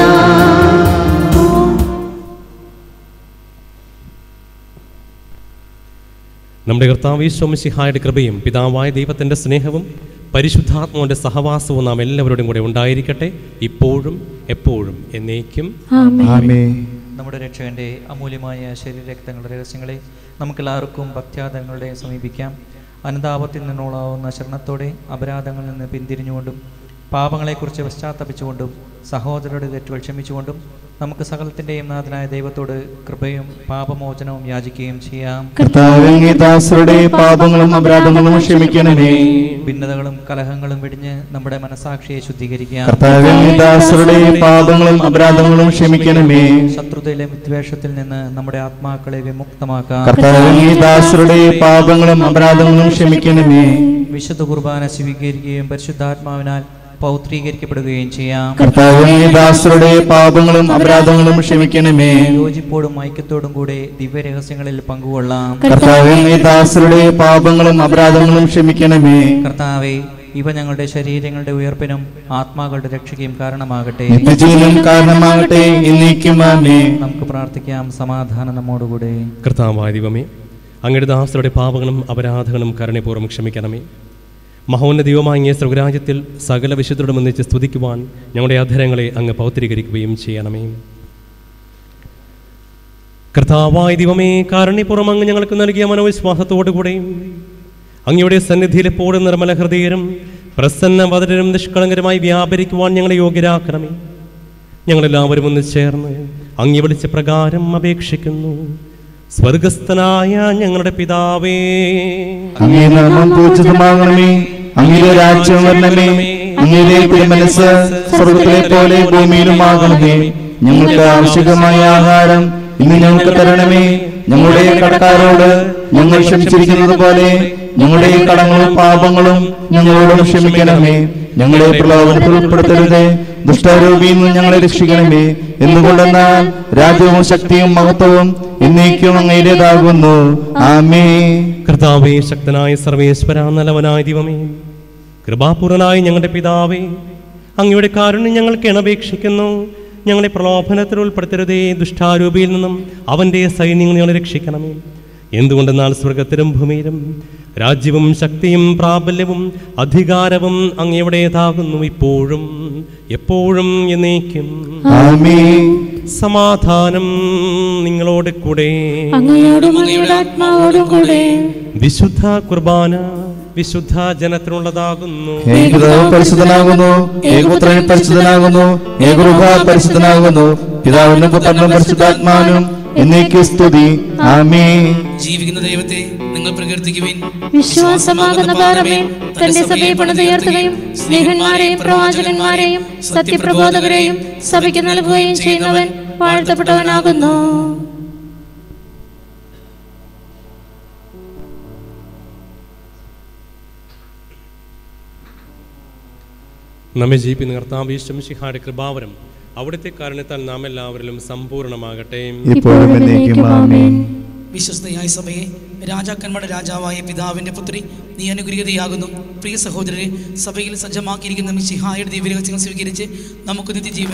നമ്മുടെ കർത്താവ് ഈശോ മിശിഹായുടെ കൃപയും പിതാവായ ദൈവത്തിൻ്റെ സ്നേഹവും പരിശുദ്ധാത്മാവിന്റെ സഹവാസവും നാം എല്ലാവരോടും കൂടെ ഉണ്ടായിരിക്കട്ടെ, ഇപ്പോഴും എപ്പോഴും എന്നേക്കും. ആമേൻ. നമ്മുടെ രക്ഷകന്റെ അമൂല്യമായ ശരീരരക്തങ്ങളുടെ രഹസ്യങ്ങളെ നമുക്കെല്ലാവർക്കും ഭക്ത്യാദങ്ങളുടെ സമീപിക്കാം. അനുതാപത്തിൽ നിന്നോളാവുന്ന ശരണത്തോടെ അപരാധങ്ങളിൽ നിന്ന് പിന്തിരിഞ്ഞുകൊണ്ടും പാപങ്ങളെക്കുറിച്ച് പശ്ചാത്തപിച്ചുകൊണ്ടും സഹോദരരുടെ തെറ്റുകൾ ക്ഷമിച്ചുകൊണ്ടും നമുക്ക് സകലത്തിന്റെയും നാഥനായ ദൈവത്തോട് കൃപയും പാപമോചനവും യാചിക്കുകയും ചെയ്യാം. കർത്താവേ, ദാസരുടെ പാപങ്ങളും അപരാധങ്ങളും ക്ഷമിക്കണമേ. ഭിന്നതകളും കലഹങ്ങളും വെടിഞ്ഞ് നമ്മുടെ മനസാക്ഷിയെ ശുദ്ധീകരിക്കാം. കർത്താവേ, ദാസരുടെ പാപങ്ങളും അപരാധങ്ങളും ക്ഷമിക്കണമേ. ശത്രുതയിലെ വിദ്വേഷത്തിൽ നിന്ന് നമ്മുടെ ആത്മാക്കളെ വിമുക്തമാക്കാം. കർത്താവേ, ദാസരുടെ പാപങ്ങളും അപരാധങ്ങളും ക്ഷമിക്കണമേ. വിശുദ്ധ കുർബാന സ്വീകരിക്കുകയും പരിശുദ്ധാത്മാവിനാൽ പൗത്രീകരിക്കപ്പെടുകയും ചെയ്യാം. കർത്താവേ, ദാസരുടെ പാപങ്ങളും അപരാധങ്ങളും ക്ഷമിക്കണമേ. യോജിപ്പോടും ഐക്യത്തോടും കൂടെ ദിവ്യരഹസ്യങ്ങളിൽ പങ്കുകൊള്ളാം. കർത്താവേ, ദാസരുടെ പാപങ്ങളും അപരാധങ്ങളും ക്ഷമിക്കണമേ. കർത്താവേ, ഇവ ഞങ്ങളുടെ ശരീരങ്ങളുടെ ഉയർപ്പിനും ആത്മാക്കളുടെ രക്ഷയ്ക്കും കാരണമാകട്ടെ. നിത്യജീവനും കാരണമാകട്ടെ. എന്നേക്കും ആമേൻ. നമുക്ക് പ്രാർത്ഥിക്കാം. സമാധാനം നമ്മോടുകൂടെ. കർത്താവായ ദൈവമേ, അങ്ങയുടെ ദാസരുടെ പാപങ്ങളും അപരാധങ്ങളും കരുണപൂർവ്വം ക്ഷമിക്കണമേ. മഹോന്നത ദൈവമായ അങ്ങേ സ്വർഗ്ഗരാജ്യത്തിൽ സകല വിശുദ്ധരോടും ഒന്നിച്ച് സ്തുതിക്കുവാൻ ഞങ്ങളുടെ അധരങ്ങളെ അങ്ങ് പൗത്രീകരിക്കുകയും ചെയ്യണമേ. കർത്താവായ ദൈവമേ, കാരുണ്യപൂർവ്വം അങ്ങ് ഞങ്ങൾക്ക് നൽകിയ മനോവിശ്വാസത്തോടുകൂടെയും അങ്ങയുടെ സന്നിധിയിൽ എപ്പോഴും നിർമ്മല ഹൃദയരും പ്രസന്നവദനരും നിഷ്കളങ്കരമായി വ്യാപരിക്കുവാൻ ഞങ്ങളെ യോഗ്യരാക്കണമേ. ഞങ്ങളെല്ലാവരും ഒന്ന് ചേർന്ന് അങ്ങ് വിളിച്ച പ്രകാരം അപേക്ഷിക്കുന്നു. സ്വർഗസ്ഥനായ ഞങ്ങളുടെ പിതാവേ, അങ്ങേ നാമം പൂജിതമാകണമേ. അങ്ങയുടെ രാജ്യം വരണമേ. അങ്ങയുടെ തിരുമനസ്സ് സ്വർഗ്ഗത്തിലെ പോലെ ഭൂമിയിലുമാകണമേ. ഞങ്ങൾക്ക് ആവശ്യമായ ആഹാരം ഇന്ന് ഞങ്ങൾക്ക് തരണമേ. ഞങ്ങളുടെ കടക്കാരോട് ഞങ്ങൾ ക്ഷമിച്ചിരിക്കുന്നത് പോലെ ഞങ്ങളുടെ കടങ്ങളും പാപങ്ങളും ഞങ്ങളോടും ക്ഷമിക്കണമേ. ഞങ്ങളെ പ്രലോഭനത്തിൽ ഉൾപ്പെടുത്തരുതേ, ദുഷ്ടാരൂപിയിൽ നിന്ന് ഞങ്ങളെ രക്ഷിക്കണമേ. എന്തുകൊണ്ടെന്നാൽ രാജ്യവും ശക്തിയും മഹത്വവും എന്നേക്കും അങ്ങയുടേതാകുന്നു. ആമേൻ. കർത്താവേ, ശക്തനായ സർവേശ്വര, നല്ലവനായ ദൈവമേ, കൃപാപൂർണനായ ഞങ്ങളുടെ പിതാവേ, അങ്ങയുടെ കാരുണ്യം ഞങ്ങൾക്ക് അപേക്ഷിക്കുന്നു. ഞങ്ങളെ പ്രലോഭനത്തിൽ ഉൾപ്പെടുത്തരുതേ, ദുഷ്ടാരൂപിയിൽ നിന്നും അവൻ്റെ സൈന്യങ്ങൾ ഞങ്ങളെ രക്ഷിക്കണമേ. എന്തുകൊണ്ടെന്നാൽ സ്വർഗത്തിലും ഭൂമിയിലും രാജ്യവും ശക്തിയും പ്രാബല്യവും അധികാരവും അങ്ങയുടേതാകുന്നു, ഇപ്പോഴും എപ്പോഴും എന്നേക്കും. ആമേൻ. സമാധാനം നിങ്ങളോട് കൂടെ. അങ്ങയോടും അങ്ങയുടെ ആത്മാവോടും കൂടെ. വിശുദ്ധ കുർബാന വിശുദ്ധ ജനത്തിനുള്ളതാകുന്നു. ഏകപിതാവ് പരിശുദ്ധനാകുന്നു, ഏകപുത്രൻ പരിശുദ്ധനാകുന്നു, ഏകരൂപ പരിശുദ്ധനാകുന്നു, പിതാവിനും പുത്രനും പരിശുദ്ധാത്മാവിനും എന്നേക്കും സ്തുതി. ആമേൻ. ജീവിക്കുന്ന ദൈവത്തെ നിങ്ങൾ പ്രകീർത്തിക്കുവിൻ. വിശ്വാസമാകുന്ന പാറമേ, തന്റെ സഭയെ പണിതുയർത്തുകയും സ്നേഹന്മാരെയും പ്രവാചകന്മാരെയും സത്യപ്രബോധകരെയും സഭയ്ക്ക് നൽകുകയും ചെയ്യുന്നവൻ വാഴ്ത്തപ്പെട്ടവനാകുന്നു. നമ്മെ ജീവിക്കുന്ന കർത്താവ് യേശു മിശിഹായുടെ കൃപാവരം അവിടുത്തെ കാരണത്താൽ നാം എല്ലാവരിലും സമ്പൂർണ്ണമാകട്ടെ. ഇപ്പോഴും എന്നേക്കും ആമേൻ. വിശ്വസ്തയായ സഭയെ, രാജാക്കന്മാരുടെ രാജാവായ പിതാവിന്റെ പുത്രി, നീ അനുഗ്രഹീതയാകുന്നു. പ്രിയ സഹോദരരെ, സഭയിൽ സജ്ജമാക്കിയിരിക്കുന്ന മിശിഹായുടെ ദിവ്യരഹസ്യങ്ങൾ സ്വീകരിച്ച് നമുക്ക് നിത്യജീവൻ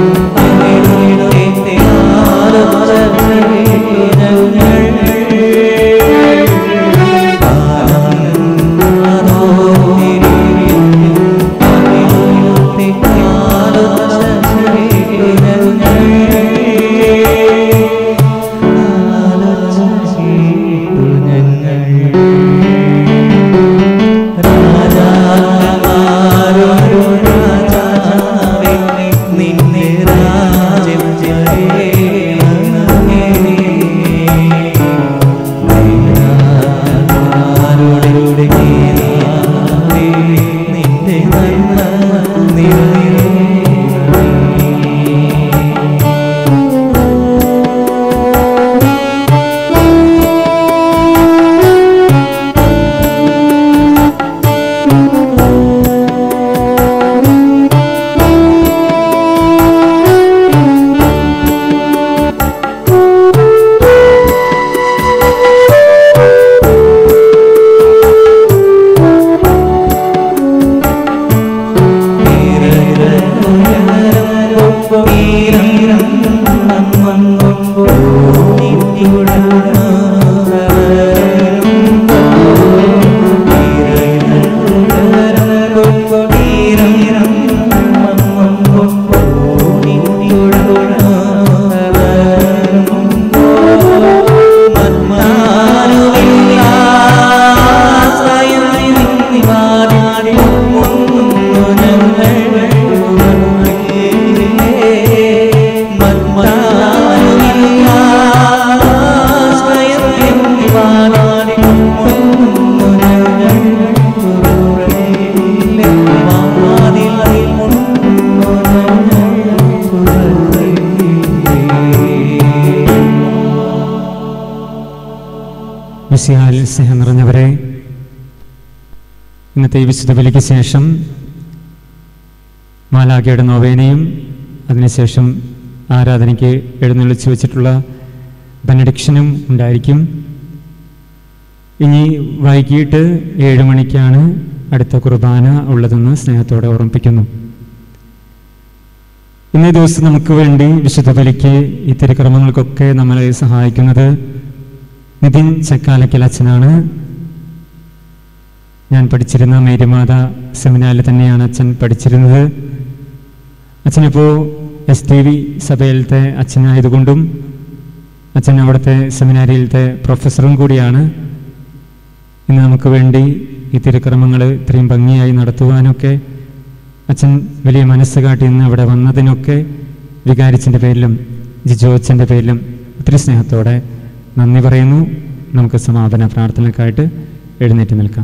ഞങ്ങൾ മിശിഹായിൽ സ്നേഹം നിറഞ്ഞവരെ, ഇന്നത്തെ ഈ വിശുദ്ധ ബലിക്ക് ശേഷം മാലാഖയുടെ നോവേനയും അതിനുശേഷം ആരാധനയ്ക്ക് എഴുന്നള്ളിച്ച് വെച്ചിട്ടുള്ള ബെനഡിക്ഷനും ഉണ്ടായിരിക്കും. ഇനി വൈകിട്ട് ഏഴ് മണിക്കാണ് അടുത്ത കുർബാന ഉള്ളതെന്ന് സ്നേഹത്തോടെ ഓർമ്മിപ്പിക്കുന്നു. ഇന്നേ ദിവസം നമുക്ക് വേണ്ടി വിശുദ്ധ ബലിക്ക് ഈ തിരുക്കർമ്മങ്ങൾക്കൊക്കെ നമ്മളെ സഹായിക്കുന്നത് നിതിൻ ചക്കാലക്കൽ അച്ഛനാണ്. ഞാൻ പഠിച്ചിരുന്ന മേരിമാത സെമിനാറിൽ തന്നെയാണ് അച്ഛൻ പഠിച്ചിരുന്നത്. അച്ഛനിപ്പോൾ എസ് ടി വി സഭയിലത്തെ അച്ഛനായതുകൊണ്ടും അച്ഛൻ അവിടുത്തെ സെമിനാരിയിലത്തെ പ്രൊഫസറും കൂടിയാണ്. ഇന്ന് നമുക്ക് വേണ്ടി ഈ തിരുക്കർമ്മങ്ങൾ ഇത്രയും ഭംഗിയായി നടത്തുവാനൊക്കെ അച്ഛൻ വലിയ മനസ്സ് കാട്ടി ഇന്ന് അവിടെ വന്നതിനൊക്കെ വികാരിച്ചൻ്റെ പേരിലും ജിജോ അച്ഛൻ്റെ പേരിലും ഒത്തിരി സ്നേഹത്തോടെ നന്ദി പറയുന്നു. നമുക്ക് സമാപന പ്രാർത്ഥനയ്ക്കായിട്ട് എഴുന്നേറ്റ് നിൽക്കാം.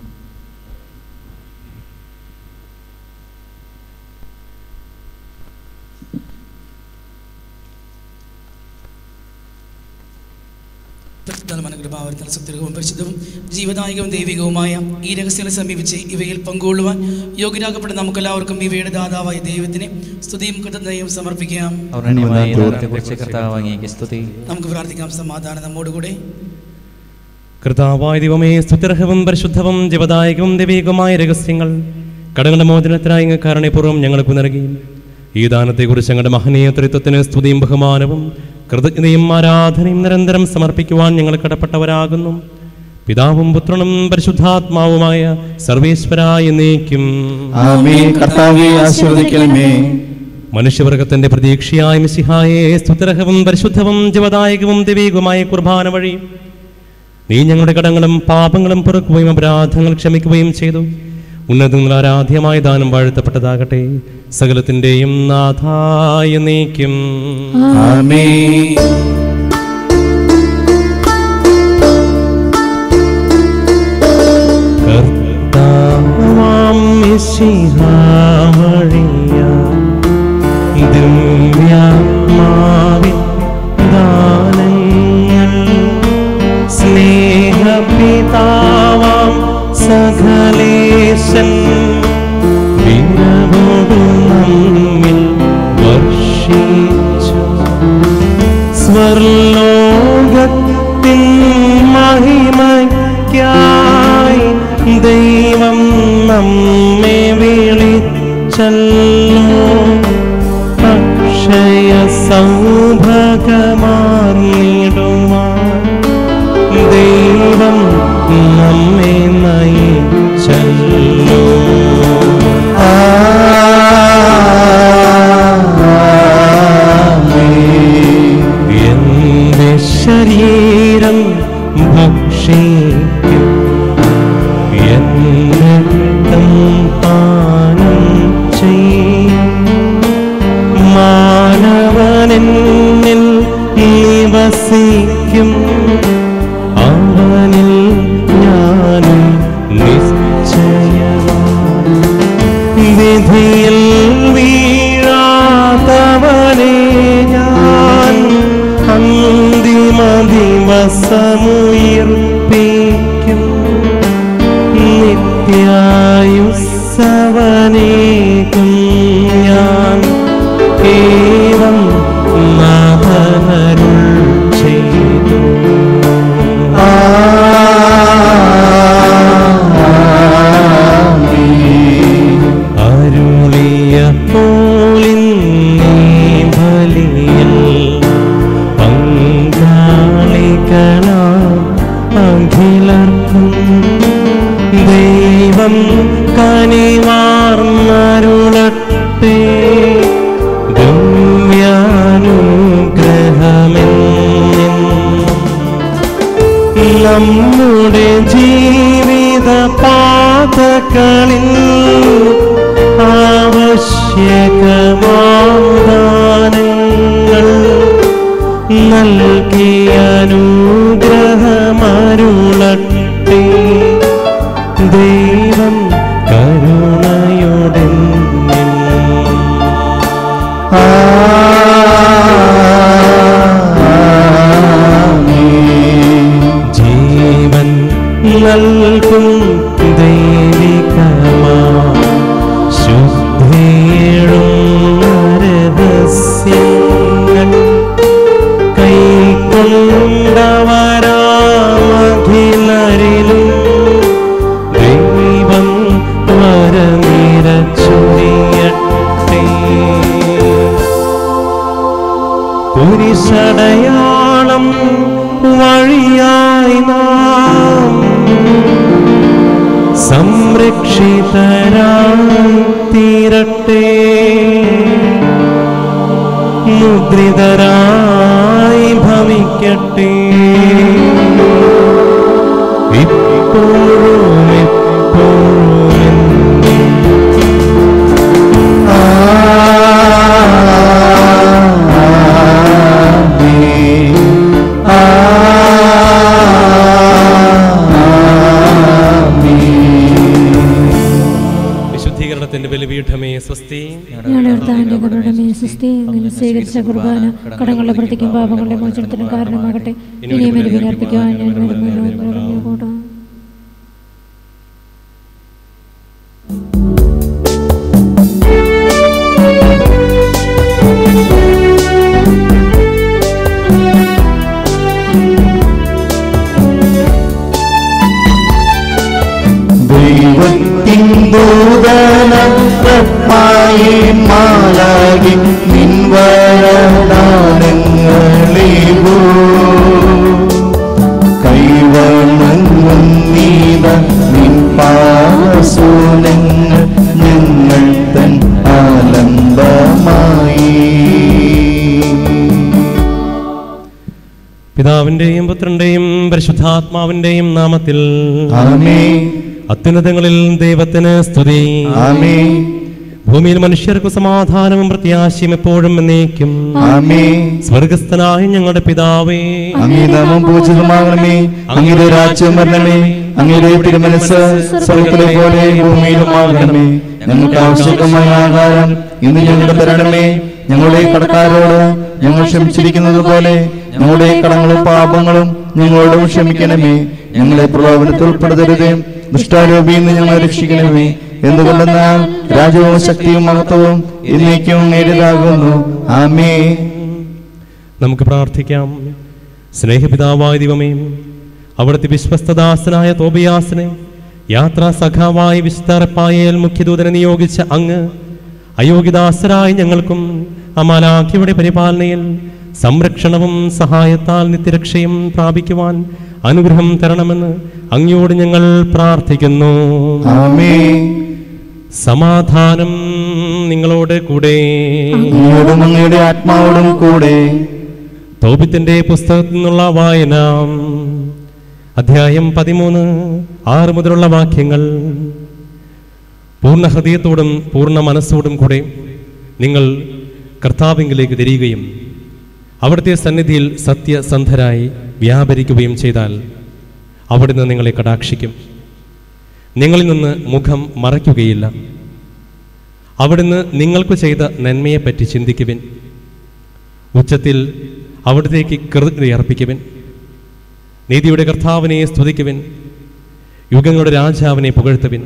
അനുഗ്രഹഭാവത്തിൽ സത്യവും പരിശുദ്ധവും ജീവദായകവും ദൈവികവുമായ ഈ രഹസ്യങ്ങളെ സമീപിച്ച് ഇവയിൽ പങ്കുകൊള്ളുവാൻ യോഗ്യരാക്കപ്പെട്ട നമുക്കെല്ലാവർക്കും ഇവയുടെ ദാതാവായ ദൈവത്തിന് സ്തുതിയും കൃതജ്ഞതയും സമർപ്പിക്കാം. നമുക്ക് പ്രാർത്ഥിക്കാം. സമാധാനം നമ്മോടുകൂടെ. കർത്താവായ ദൈവമേ, സ്തുത്യർഹവും പരിശുദ്ധവും ജീവദായകവും ദൈവികവുമായ രഹസ്യങ്ങൾ കടങ്ങളുടെ മോചനത്തിനായി കാരണപൂർവ്വം ഞങ്ങൾക്ക് നൽകി. ഈ ദാനത്തെക്കുറിച്ച് ഞങ്ങളുടെ മഹനീയ ത്രിത്വത്തിന് സ്തുതിയും ബഹുമാനവും കൃതജ്ഞതയും ആരാധനയും നിരന്തരം സമർപ്പിക്കുവാൻ ഞങ്ങൾ കടപ്പെട്ടവരാകുന്നു. പിതാവും പുത്രനും പരിശുദ്ധാത്മാവുമായ സർവേശ്വരായ എന്നേക്കും ആമേൻ. കർത്താവേ ആശീർവദിക്കണമേ. മനുഷ്യവർഗത്തിന്റെ പ്രതീക്ഷയായ മിശിഹായെ, സ്തുത്യർഹവും പരിശുദ്ധവും ജീവദായകവും ദൈവികവുമായ കുർബാന വഴി നീ ഞങ്ങളുടെ കടങ്ങളും പാപങ്ങളും പൊറുക്കുകയും അപരാധങ്ങൾ ക്ഷമിക്കുകയും ചെയ്തു. ഉന്നതങ്ങൾ ആരാധ്യമായ ദാനം വാഴ്ത്തപ്പെട്ടതാകട്ടെ. സകലത്തിന്റെയും നാഥായ എന്നേക്കും ആമേൻ. കർത്താവാം മിശിഹാ വഴിയാം ദിവ്യാത്മാവിൻ ദാനങ്ങൾ സ്നേഹപിതാവാം സകലേശൻ വിരവോടു നമ്മിൽ വർഷിച്ചു. സ്വർലോകത്തിൻ മഹിമയ്ക്കായി ദൈവം നമ്മെ വിളിച്ചല്ലോ. അക്ഷയ സൗഭാഗ്യമാർന്നിടുവാൻ ദൈവം നമ്മെ നയിച്ചല്ലോ. എന്റെ ശരീരം ഭക്ഷിക്കും, എന്റെ രക്തം പാനം ചെയ്യും. മാനവനെന്നിൽ നിവസിക്കും, അവനിൽ ഞാനും നമ്മുടെ ജീവിത പാതകളിൽ ആവശ്യകമാദാനങ്ങൾ നൽകി അനുഗ്രഹമരുളട്ടെ. ദൈവം കരുണയോടെ ജീവൻ നൽകും ദൈവികമാ ശുദ്ധിയേഴും രഹസ്യങ്ങൾ കൈക്കൊണ്ടവരാമഖിലരിലും ദൈവം വരനിരച്ചൊരിയട്ടെ. കുരിശടയാളം വഴിയായി നാം സംരക്ഷിതരായി തീരട്ടെ. മുദ്രിതരായി ഭവിക്കട്ടെ. ഇപ്പോഴും എപ്പോഴും വിശുദ്ധീകരണത്തിന്റെ ബലിപീഠമേ സ്വസ്തി. സ്വീകരിച്ച കുർബാന കടങ്ങളുടെ പ്രതിക്കും പാപങ്ങളുടെ മോചനത്തിനും കാരണമാകട്ടെ. ഇനിയും അർപ്പിക്കുവാൻ ഞാൻ വരുന്നു. ദൈവത്തിൻ ദൂതനമായി മാലാകി നിൻവരദാനങ്ങളേവോ കൈവണങ്ങും നീത നിൻ പാദസൂനങ്ങൾ ഞങ്ങൾ തൻ ആലംബമായി. പിതാവിന്റെയും പുത്രന്റെയും പരിശുദ്ധാത്മാവിന്റെയും നാമത്തിൽ ആമേൻ. അത്യുന്നതങ്ങളിൽ ദൈവത്തിന് സ്തുതി. ആമേൻ. ഭൂമിയിൽ മനുഷ്യർക്ക് സമാധാനവും പ്രത്യാശയും എപ്പോഴും എന്നേക്കും. ആമേൻ. സ്വർഗസ്ഥനായ ഞങ്ങളുടെ പിതാവേ, അങ്ങേ നാമം പൂജിതമാകണമേ. അങ്ങയുടെ രാജ്യം വരണമേ. അങ്ങയുടെ തിരുമനസ്സ് സ്വർഗ്ഗത്തിലെ പോലെ ഭൂമിയിലുമാകണമേ. ഞങ്ങൾക്ക് ആവശ്യമായ ആഹാരം ഇന്ന് ഞങ്ങളുടെ തരണമേ. ഞങ്ങളുടെ കടക്കാരോട് ഞങ്ങൾ ക്ഷമിച്ചിരിക്കുന്നത് പോലെ ഞങ്ങളുടെ കടങ്ങളും പാപങ്ങളും ഞങ്ങളോടും ക്ഷമിക്കണമേ. ഞങ്ങളെ പ്രലോഭനത്തിൽ ഉൾപ്പെടുത്തരുതേ. ദുഷ്ടാരൂപിയിൽ നിന്ന് ഞങ്ങളെ രക്ഷിക്കണമേ. എന്തുകൊണ്ടെന്നാൽ രാജ്യവും ശക്തിയും മഹത്വവും എന്നേക്കും നേരിടാകുന്നു. ആമേൻ. നമുക്ക് പ്രാർത്ഥിക്കാം. സ്നേഹപിതാവായ ദൈവമേ, അവിടുത്തെ വിശ്വസ്തദാസനായ തോബിയാസിനെ യാത്രാ സഖാവായി വിസ്താരപ്പായേൽ മുഖ്യദൂതനെ നിയോഗിച്ച അങ്ങ് അയോഗ്യദാസരായ ഞങ്ങൾക്കും അമാലാഖിയുടെ പരിപാലനയിൽ സംരക്ഷണവും സഹായത്താൽ നിത്യരക്ഷയും പ്രാപിക്കുവാൻ അനുഗ്രഹം തരണമെന്ന് അങ്ങയോട് ഞങ്ങൾ പ്രാർത്ഥിക്കുന്നു. ആമേൻ. സമാധാനം നിങ്ങളോട് കൂടെ. അങ്ങയോടും അങ്ങയുടെ ആത്മാവോടും കൂടെ. തോബിത്തിന്റെ പുസ്തകത്തിൽ നിന്നുള്ള വായന, അധ്യായം പതിമൂന്ന്, ആറ് മുതലുള്ള വാക്യങ്ങൾ. പൂർണ്ണ ഹൃദയത്തോടും പൂർണ്ണ മനസ്സോടും കൂടെ നിങ്ങൾ കർത്താവിങ്കിലേക്ക് തിരിയുകയും അവിടുത്തെ സന്നിധിയിൽ സത്യസന്ധരായി വ്യാപരിക്കുകയും ചെയ്താൽ അവിടുന്ന് നിങ്ങളെ കടാക്ഷിക്കും. നിങ്ങളിൽ നിന്ന് മുഖം മറയ്ക്കുകയില്ല. അവിടുന്ന് നിങ്ങൾക്ക് ചെയ്ത നന്മയെപ്പറ്റി ചിന്തിക്കുവിൻ. ഉച്ചത്തിൽ അവിടത്തേക്ക് കൃതജ്ഞത അർപ്പിക്കുവിൻ. നീതിയുടെ കർത്താവിനെ സ്തുതിക്കുവിൻ. യുഗങ്ങളുടെ രാജാവിനെ പുകഴ്ത്തുവിൻ.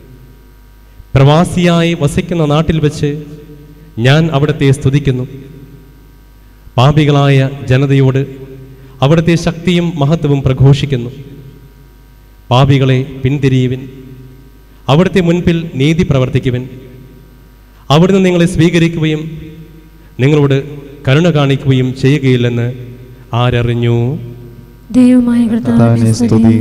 പ്രവാസിയായി വസിക്കുന്ന നാട്ടിൽ വെച്ച് ഞാൻ അവിടുത്തെ സ്തുതിക്കുന്നു. പാപികളായ ജനതയോട് അവിടുത്തെ ശക്തിയും മഹത്വവും പ്രഘോഷിക്കുന്നു. പാപികളെ പിന്തിരിയുവിൻ. അവിടുത്തെ മുൻപിൽ നീതി പ്രവർത്തിക്കുവിൻ. അവിടുന്ന് നിങ്ങളെ സ്വീകരിക്കുകയും നിങ്ങളോട് കരുണ കാണിക്കുകയും ചെയ്യുകയില്ലെന്ന് ആരറിഞ്ഞു? ദൈവമായ കർത്താവിനെ സ്തുതി.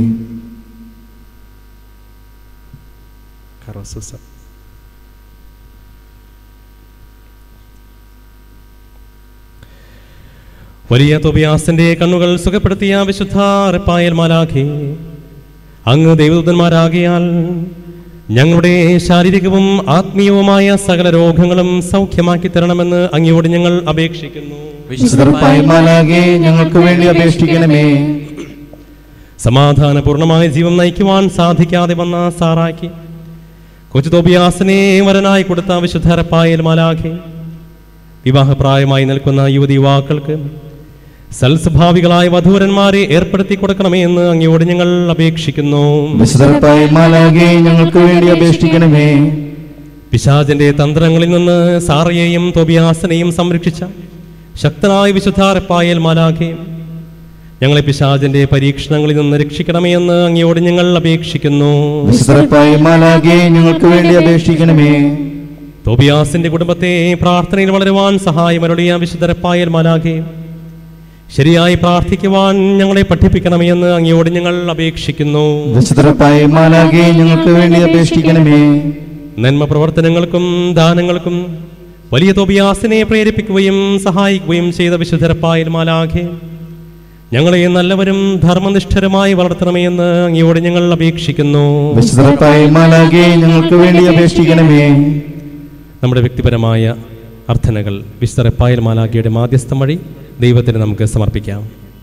വലിയ തോബിയാസിന്റെ കണ്ണുകൾ സുഖപ്പെടുത്തിയ വിശുദ്ധ റെപ്പായേൽ മാലാഖേ, അങ്ങ് ദൈവദൂതന്മാരാകിയാൽ ഞങ്ങളുടെ ശാരീരികവും ആത്മീയവുമായ സകല രോഗങ്ങളും സൗഖ്യമാക്കി തരണമെന്ന് അങ്ങയോട് ഞങ്ങൾ അപേക്ഷിക്കുന്നു. വിശുദ്ധ റെപ്പായേൽ മാലാഖേ, ഞങ്ങൾക്ക് വേണ്ടി അപേക്ഷിക്കണമേ. സമാധാനപൂർണമായ ജീവൻ നയിക്കുവാൻ സാധിക്കാതെ വന്ന സാറായ്ക്ക് കൊച്ചു തോബിയാസിനെ വരനായി കൊടുത്ത വിശുദ്ധ റെപ്പായേൽ മാലാഖേ, വിവാഹപ്രായമായി നിൽക്കുന്ന യുവതി യുവാക്കൾക്ക് സൽസ്വഭാവികളായ വധൂരന്മാരെ ഏർപ്പെടുത്തി കൊടുക്കണമേ എന്ന് അങ്ങയോട് ഞങ്ങൾ അപേക്ഷിക്കുന്നു. വിശുദ്ധ റെപ്പായേൽ മാലാഖേ, ഞങ്ങൾക്ക് വേണ്ടി അപേക്ഷിക്കണമേ. പിശാചിന്റെ തന്ത്രങ്ങളിൽ നിന്ന് സാറയെയും തോബിയാസിനെയും സംരക്ഷിച്ച ശക്തനായ വിശുദ്ധ റെപ്പായേൽ മാലാഖേ, ഞങ്ങളെ പിശാചിന്റെ പരീക്ഷണങ്ങളിൽ നിന്ന് രക്ഷിക്കണമേ എന്ന് അങ്ങയോട് ഞങ്ങൾ അപേക്ഷിക്കുന്നു. വിശുദ്ധ റെപ്പായേൽ മാലാഖേ, ഞങ്ങൾക്ക് വേണ്ടി അപേക്ഷിക്കണമേ. തോബിയാസിന്റെ കുടുംബത്തെ പ്രാർത്ഥനയിൽ വളരുവാൻ സഹായമരുളിയ വിശുദ്ധ റെപ്പായേൽ മാലാഖേ, ശരിയായി പ്രാർത്ഥിക്കുവാൻ ഞങ്ങളെ പഠിപ്പിക്കണമേ എന്ന് അങ്ങയോട് ഞങ്ങൾ അപേക്ഷിക്കുന്നു. വിശുദ്ധ റെപ്പായേൽ മാലാഖേ, ഞങ്ങൾക്ക് വേണ്ടി അപേക്ഷിക്കണമേ. നന്മ പ്രവർത്തനങ്ങൾക്കും ദാനങ്ങൾക്കും വലിയ തോബിയാസിനെ പ്രേരിപ്പിക്കുകയും സഹായിക്കുകയും ചെയ്ത വിശുദ്ധ റെപ്പായേൽ മാലാഖേ, ഞങ്ങളെ നല്ലവരും ധർമ്മനിഷ്ഠരുമായി വളർത്തണമേ എന്ന് അങ്ങയോട് ഞങ്ങൾ അപേക്ഷിക്കുന്നു. വിശുദ്ധ റെപ്പായേൽ മാലാഖേ, ഞങ്ങൾക്ക് വേണ്ടി അപേക്ഷിക്കണമേ. നമ്മുടെ വ്യക്തിപരമായ അർത്ഥനകൾ വിശുദ്ധ റെപ്പായേൽ മാലാഖയുടെ മാധ്യസ്ഥം വഴി ദൈവത്തിന് നമുക്ക് സമർപ്പിക്കാം.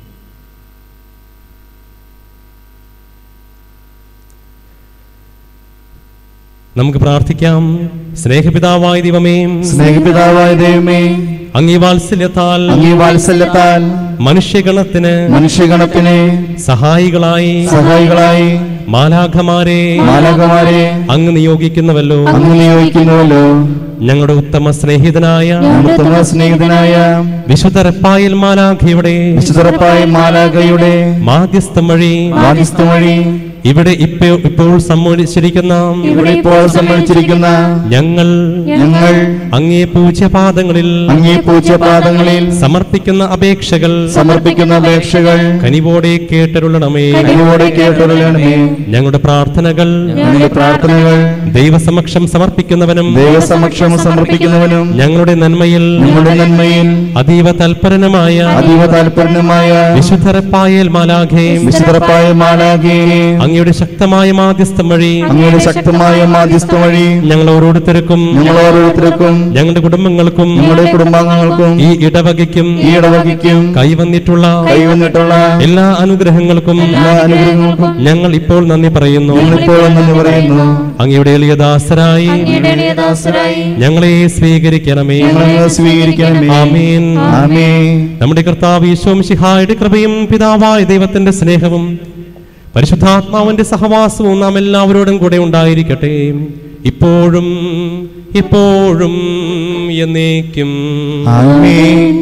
നമുക്ക് പ്രാർത്ഥിക്കാം. സ്നേഹപിതാവായ ദൈവമേ, സ്നേഹപിതാവായ ദൈവമേ, അങ്ങേ വാത്സല്യത്താൽ അങ്ങേ വാത്സല്യത്താൽ മനുഷ്യഗണത്തിന് മനുഷ്യഗണത്തിന് സഹായികളായി സഹായികളായി മാലാഖമാരെ മാലാഖമാരെ അങ്ങ് നിയോഗിക്കുന്നുവല്ലോ. അങ്ങ് നിയോഗിക്കുന്നുവല്ലോ. ഞങ്ങളുടെ ഉത്തമ സ്നേഹിതനായ ഉത്തമ സ്നേഹിതനായ വിശുദ്ധ റെപ്പായേൽ മാലാഖയുടെ വിശുദ്ധ റെപ്പായേൽ മാലാഖയുടെ മാധ്യസ്ഥം വഴി മാധ്യസ്ഥം വഴി ഇവിടെ ഇപ്പോ ഇപ്പോൾ സമ്മതിച്ചിരിക്കുന്ന ഇവിടെ ഇപ്പോൾ സമ്മതിച്ചിരിക്കുന്ന ഞങ്ങൾ ഞങ്ങൾ അങ്ങേ പൂജ്യപാദങ്ങളിൽ അങ്ങേ പൂജ്യപാദങ്ങളിൽ സമർപ്പിക്കുന്ന അപേക്ഷകൾ സമർപ്പിക്കുന്ന അപേക്ഷകൾ കനിവോടെ കേട്ടരുളണമേ. കനിവോടെ കേട്ടരുളണമേ. ഞങ്ങളുടെ പ്രാർത്ഥനകൾ ഞങ്ങളുടെ പ്രാർത്ഥനകൾ ദൈവസമക്ഷം സമർപ്പിക്കുന്നവനും ദൈവസമക്ഷം സമർപ്പിക്കുന്നവനും ഞങ്ങളുടെ നന്മയിൽ ഞങ്ങളുടെ നന്മയിൽ അതീവ തൽപരനുമായ അതീവ താൽപര്യമായ വിശുദ്ധ റെപ്പായേൽ മാലാഖേ, വിശുദ്ധ റെപ്പായേൽ മാലാഖേ, അങ്ങയുടെ ശക്തമായ മാധ്യസ്ഥം വഴി അങ്ങയുടെ ശക്തമായ മാധ്യസ്ഥം വഴി ഞങ്ങൾ ഓരോരുത്തർക്കും ഞങ്ങൾ ഓരോരുത്തർക്കും ഞങ്ങളുടെ കുടുംബങ്ങൾക്കും ഞങ്ങളുടെ കുടുംബാംഗങ്ങൾക്കും ഈ ഇടവകയ്ക്കും ഈ ഇടവകയ്ക്കും കൈവന്നിട്ടുള്ള കൈവന്നിട്ടുള്ള എല്ലാ അനുഗ്രഹങ്ങൾക്കും എല്ലാ അനുഗ്രഹങ്ങൾക്കും ഞങ്ങൾ ഇപ്പോൾ നന്ദി പറയുന്നു. ഞങ്ങളിപ്പോൾ നന്ദി പറയുന്നു. അങ്ങയുടെ എളിയദാസരായി ഞങ്ങളെ സ്വീകരിക്കണമേ. ഞങ്ങളെ സ്വീകരിക്കണമേ. ആമേൻ. ആമേൻ. നമ്മുടെ കർത്താവ് യേശു മിശിഹായുടെ കൃപയും പിതാവായ ദൈവത്തിന്റെ സ്നേഹവും പരിശുദ്ധാത്മാവിന്റെ സഹവാസവും നാം എല്ലാവരോടും കൂടെ ഉണ്ടായിരിക്കട്ടെ, ഇപ്പോഴും എപ്പോഴും എന്നേക്കും. ആമേൻ.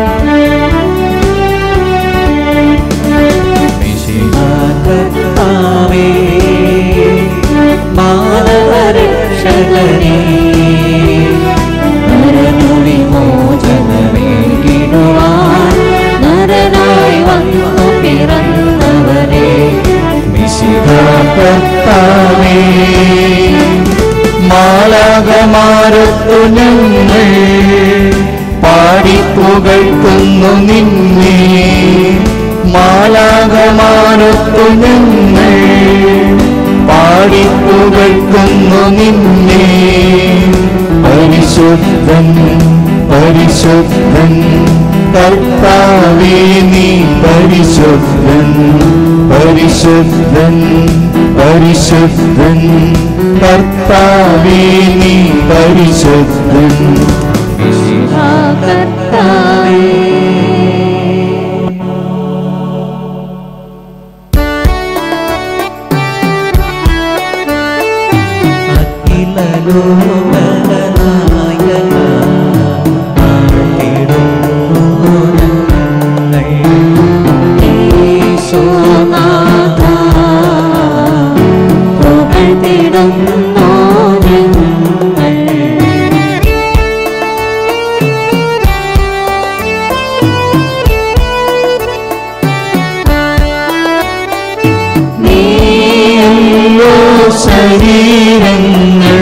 മാലാഖമാരൊത്തു ഞങ്ങൾ പാടിപ്പുകഴ്ത്തുന്നു നിന്നെ. മാലാഖമാരൊത്തു ഞങ്ങൾ പാടിപ്പുകഴ്ത്തുന്നു നിന്നെ. പരിശുദ്ധൻ പരിശുദ്ധൻ കർത്താവേ നീ പരിശുദ്ധൻ. പരിശുദ്ധൻ പരിശുദ്ധൻ കർത്താവേ നീ പരിശുദ്ധൻ. ശരീരങ്ങൾ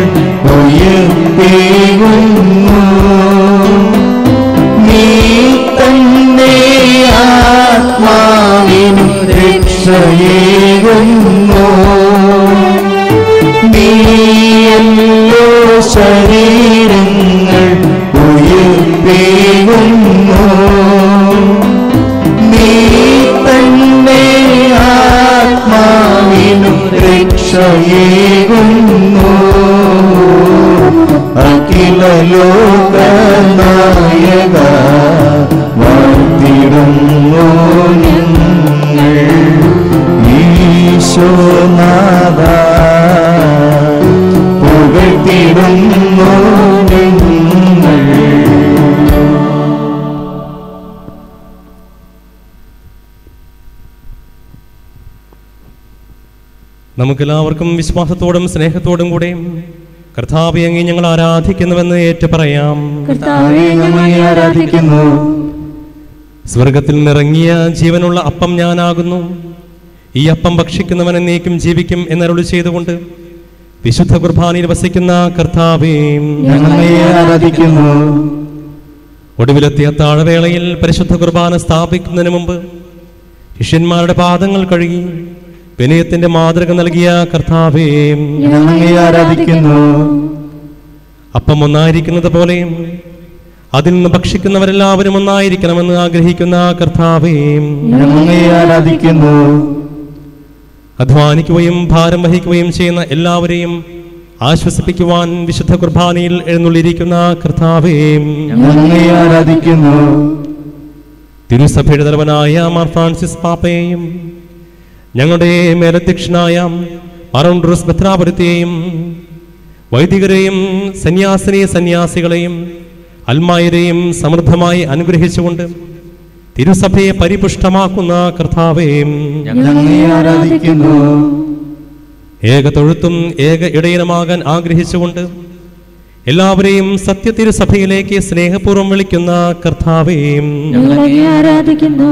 ഉയർത്തേകുന്നു നീ തന്നെ നീ തന്നെ ആത്മാവിനും രക്ഷയേകുന്നു. അഖില ലോകനായക വാഴ്ത്തിടുന്നു ഞങ്ങൾ ഈശോനാഥ, പുകഴ്ത്തിടുന്നു ഞങ്ങൾ. നമുക്കെല്ലാവർക്കും വിശ്വാസത്തോടും സ്നേഹത്തോടും കൂടെ കർത്താവേ അങ്ങേ ഞങ്ങൾ ആരാധിക്കുന്നുവെന്ന് ഏറ്റു പറയാം. കർത്താവേ ഞങ്ങൾ ആരാധിക്കുന്നു. സ്വർഗത്തിൽ നിറങ്ങിയ ജീവനുള്ള അപ്പം ഞാനാകുന്നു, ഈ അപ്പം ഭക്ഷിക്കുന്നവൻ എന്നേക്കും ജീവിക്കും എന്നരുളി ചെയ്തുകൊണ്ട് വിശുദ്ധ കുർബാനയിൽ വസിക്കുന്ന കർത്താവേ ഞങ്ങളെ ആരാധിക്കുന്നു. ഒടുവിലെത്തിയ താഴവേളയിൽ പരിശുദ്ധ കുർബാന സ്ഥാപിക്കുന്നതിന് മുമ്പ് ശിഷ്യന്മാരുടെ പാദങ്ങൾ കഴുകി വിനയത്തിന്റെ മാതൃക നൽകിയ കർത്താവേ ഞങ്ങളെ ആരാധിക്കുന്നു. അപ്പം ഒന്നായിരിക്കുന്നത് പോലെ അതിൽ നിന്ന് ഭക്ഷിക്കുന്നവരെല്ലാവരും ഒന്നായിരിക്കണമെന്ന് ആഗ്രഹിക്കുന്ന കർത്താവേ ഞങ്ങളെ ആരാധിക്കുന്നു. അധ്വാനിക്കുകയും ഭാരം വഹിക്കുകയും ചെയ്യുന്ന എല്ലാവരെയും ആശ്വസിപ്പിക്കുവാൻ വിശുദ്ധ കുർബാനയിൽ എഴുന്നള്ളിയിരിക്കുന്ന കർത്താവേ ഞങ്ങളെ ആരാധിക്കുന്നു. തിരുസഭയുടെ തലവനായ മാർ ഫ്രാൻസിസ് പാപ്പയെയും ഞങ്ങളുടെ മേലധ്യക്ഷനായ മാറോൺഡ്രൂസ് മെത്രാപൊലീത്തയെയും വൈദികരെയും സന്യാസിനി സന്യാസികളെയും അൽമായരെയും സമൃദ്ധമായി അനുഗ്രഹിച്ചുകൊണ്ട് തിരുസഭയെ പരിപുഷ്ടമാക്കുന്ന കർത്താവേ ഞങ്ങളെ ആരാധിക്കുന്നു. ഏക തൊഴുത്തും ഏക ഇടയനമാകാൻ ആഗ്രഹിച്ചുകൊണ്ട് എല്ലാവരെയും സത്യ തിരുസഭയിലേക്ക് സ്നേഹപൂർവ്വം വിളിക്കുന്ന കർത്താവേ ഞങ്ങളെ ആരാധിക്കുന്നു.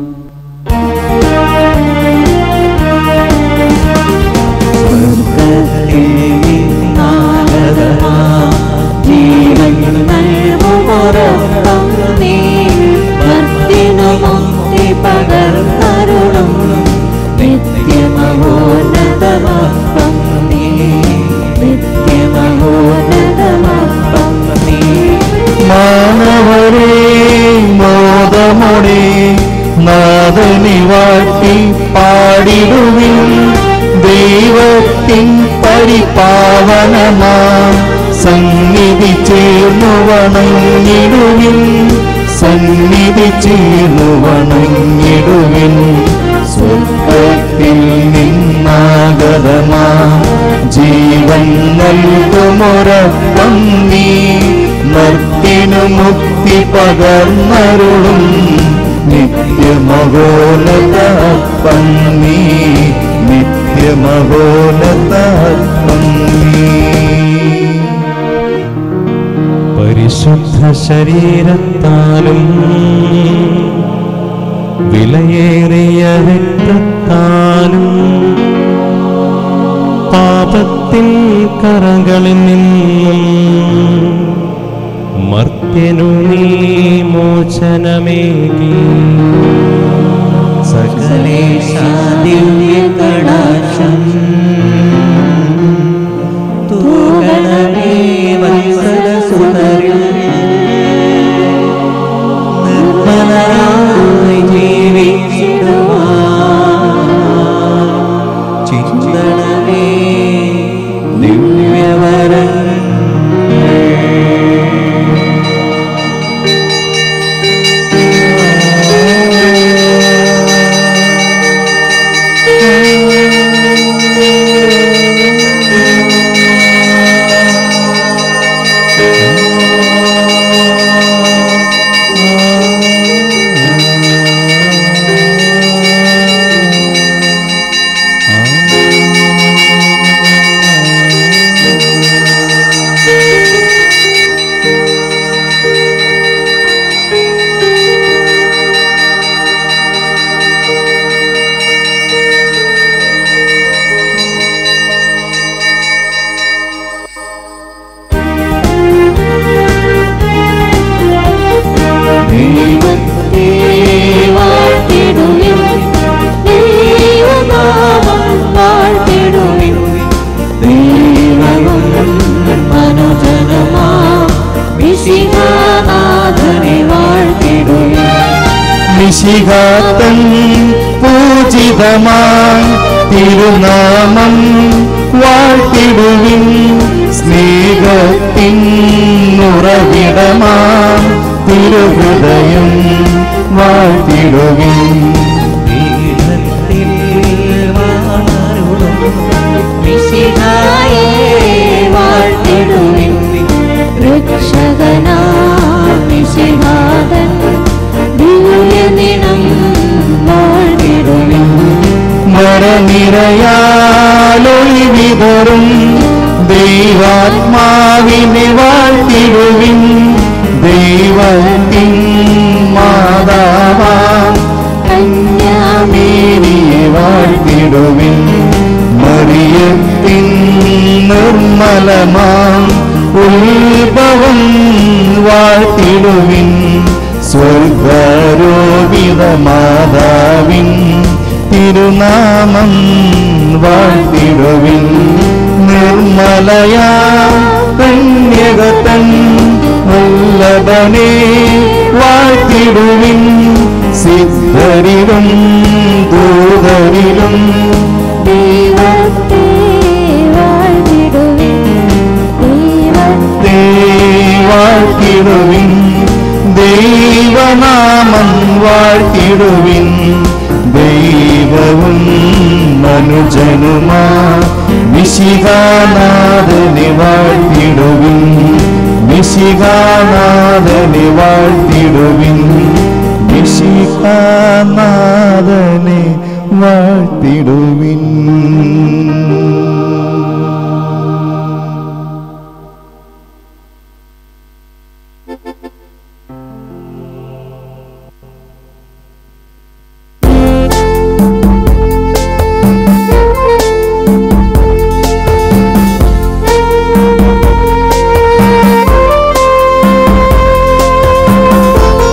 മാനവരേ മോദമോടെ നാഥനെ വാഴ്ത്തി പാടിടുവിൻ. ദൈവത്തിൻ പരിപാവനമാം സന്നിധി ചേർന്നു വണങ്ങിടുവിൻ. സന്നിധി ചേർന്നു വണങ്ങിടുവിൻ. സ്വർഗത്തിൽ നിന്നാഗതമാ ജീവൻ നൽകുമൊരപ്പം നീ മർത്തിനു മുക്തി പകർന്നരുളും നിത്യമഹോന്നതപ്പം നീ. നിത്യമഹോന്നതപ്പം നീ. പരിശുദ്ധ ശരീരത്താലും വിലയേറിയ രക്തത്താലും പാപത്തിൻ കറകളിൽ നിന്നും മർത്യനു നീ മോചനമേകി. സകലേശാ ദിവ്യകടാക്ഷം തൂകണമേ വത്സലസുതരിൽ. നിർമ്മലനായി ജീവിച്ചിടുവാൻ ചിന്തണമേ ദിവ്യവരങ്ങൾ. മിശിഹാതൻ പൂജിതമാം തിരുനാമം വാഴ്ത്തിടുവിൻ. സ്നേഹത്തിൻ ഉറവിടമാം തിരുഹൃദയം വാഴ്ത്തിടുവിൻ. പീഠത്തിൽ വാണരുളും മിശിഹായെ വാഴ്ത്തിടുവിൻ. രക്ഷകനാം മിശിഹാതൻ ദിവ്യദിനം വാഴ്ത്തിടുവിൻ. മരനിരയാലൊളി വിതറും ദൈവാത്മാവിനെ വാഴ്ത്തിടുവിൻ. ദൈവത്തിൻ മാതാവാം കന്യാമേരിയെ വാഴ്ത്തിടുവിൻ. മറിയത്തിൻ നിർമ്മലമാം ഉത്ഭവം വാഴ്ത്തിടുവിൻ. സ്വർഗാരോപിത മാതാവിൻ തിരുനാമം വാഴ്ത്തിടുവിൻ. നിർമ്മലയാ കന്യകതൻ വല്ലഭനെ വാഴ്ത്തിടുവിൻ. സിദ്ധരിലും ദൂതരിലും ദൈവത്തെ വാഴ്ത്തിടുവിൻ. ദൈവത്തെ വാഴ്ത്തിടുവിൻ. ദൈവനാമം വാഴ്ത്തിടുവിൻ. ദൈവവും മനുജനുമാ മിശിഹാനാഥനെ വാഴ്ത്തിടുവിൻ. മിശിഹാനാഥനെ വാഴ്ത്തിടുവിൻ. മിശിഹാനാഥനെ വാഴ്ത്തിടുവിൻ. ും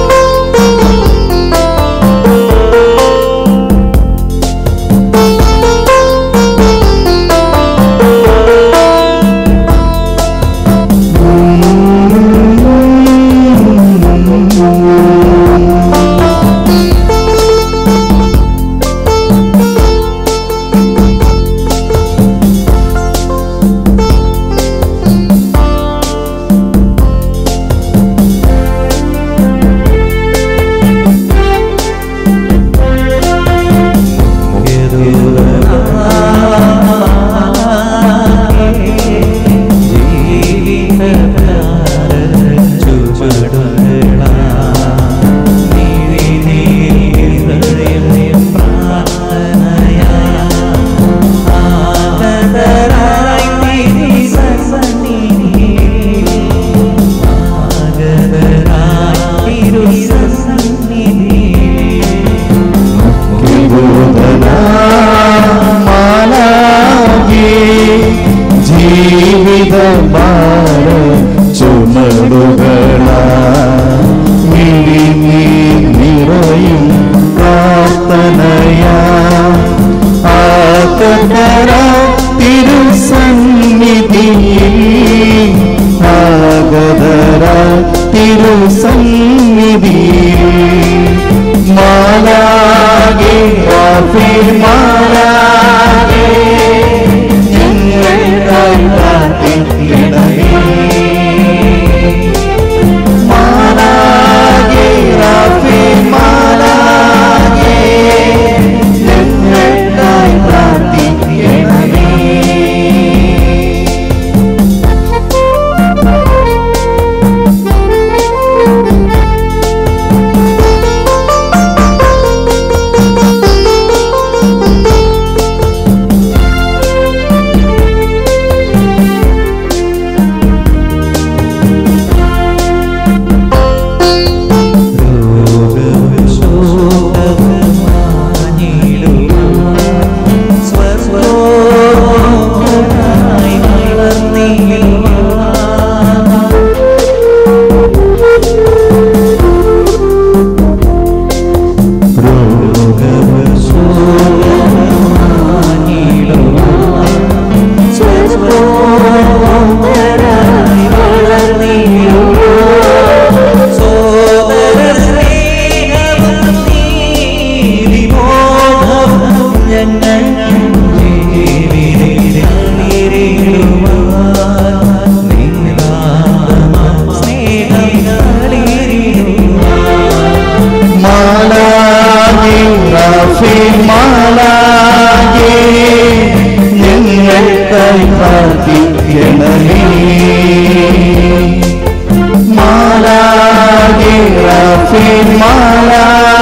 മാലാ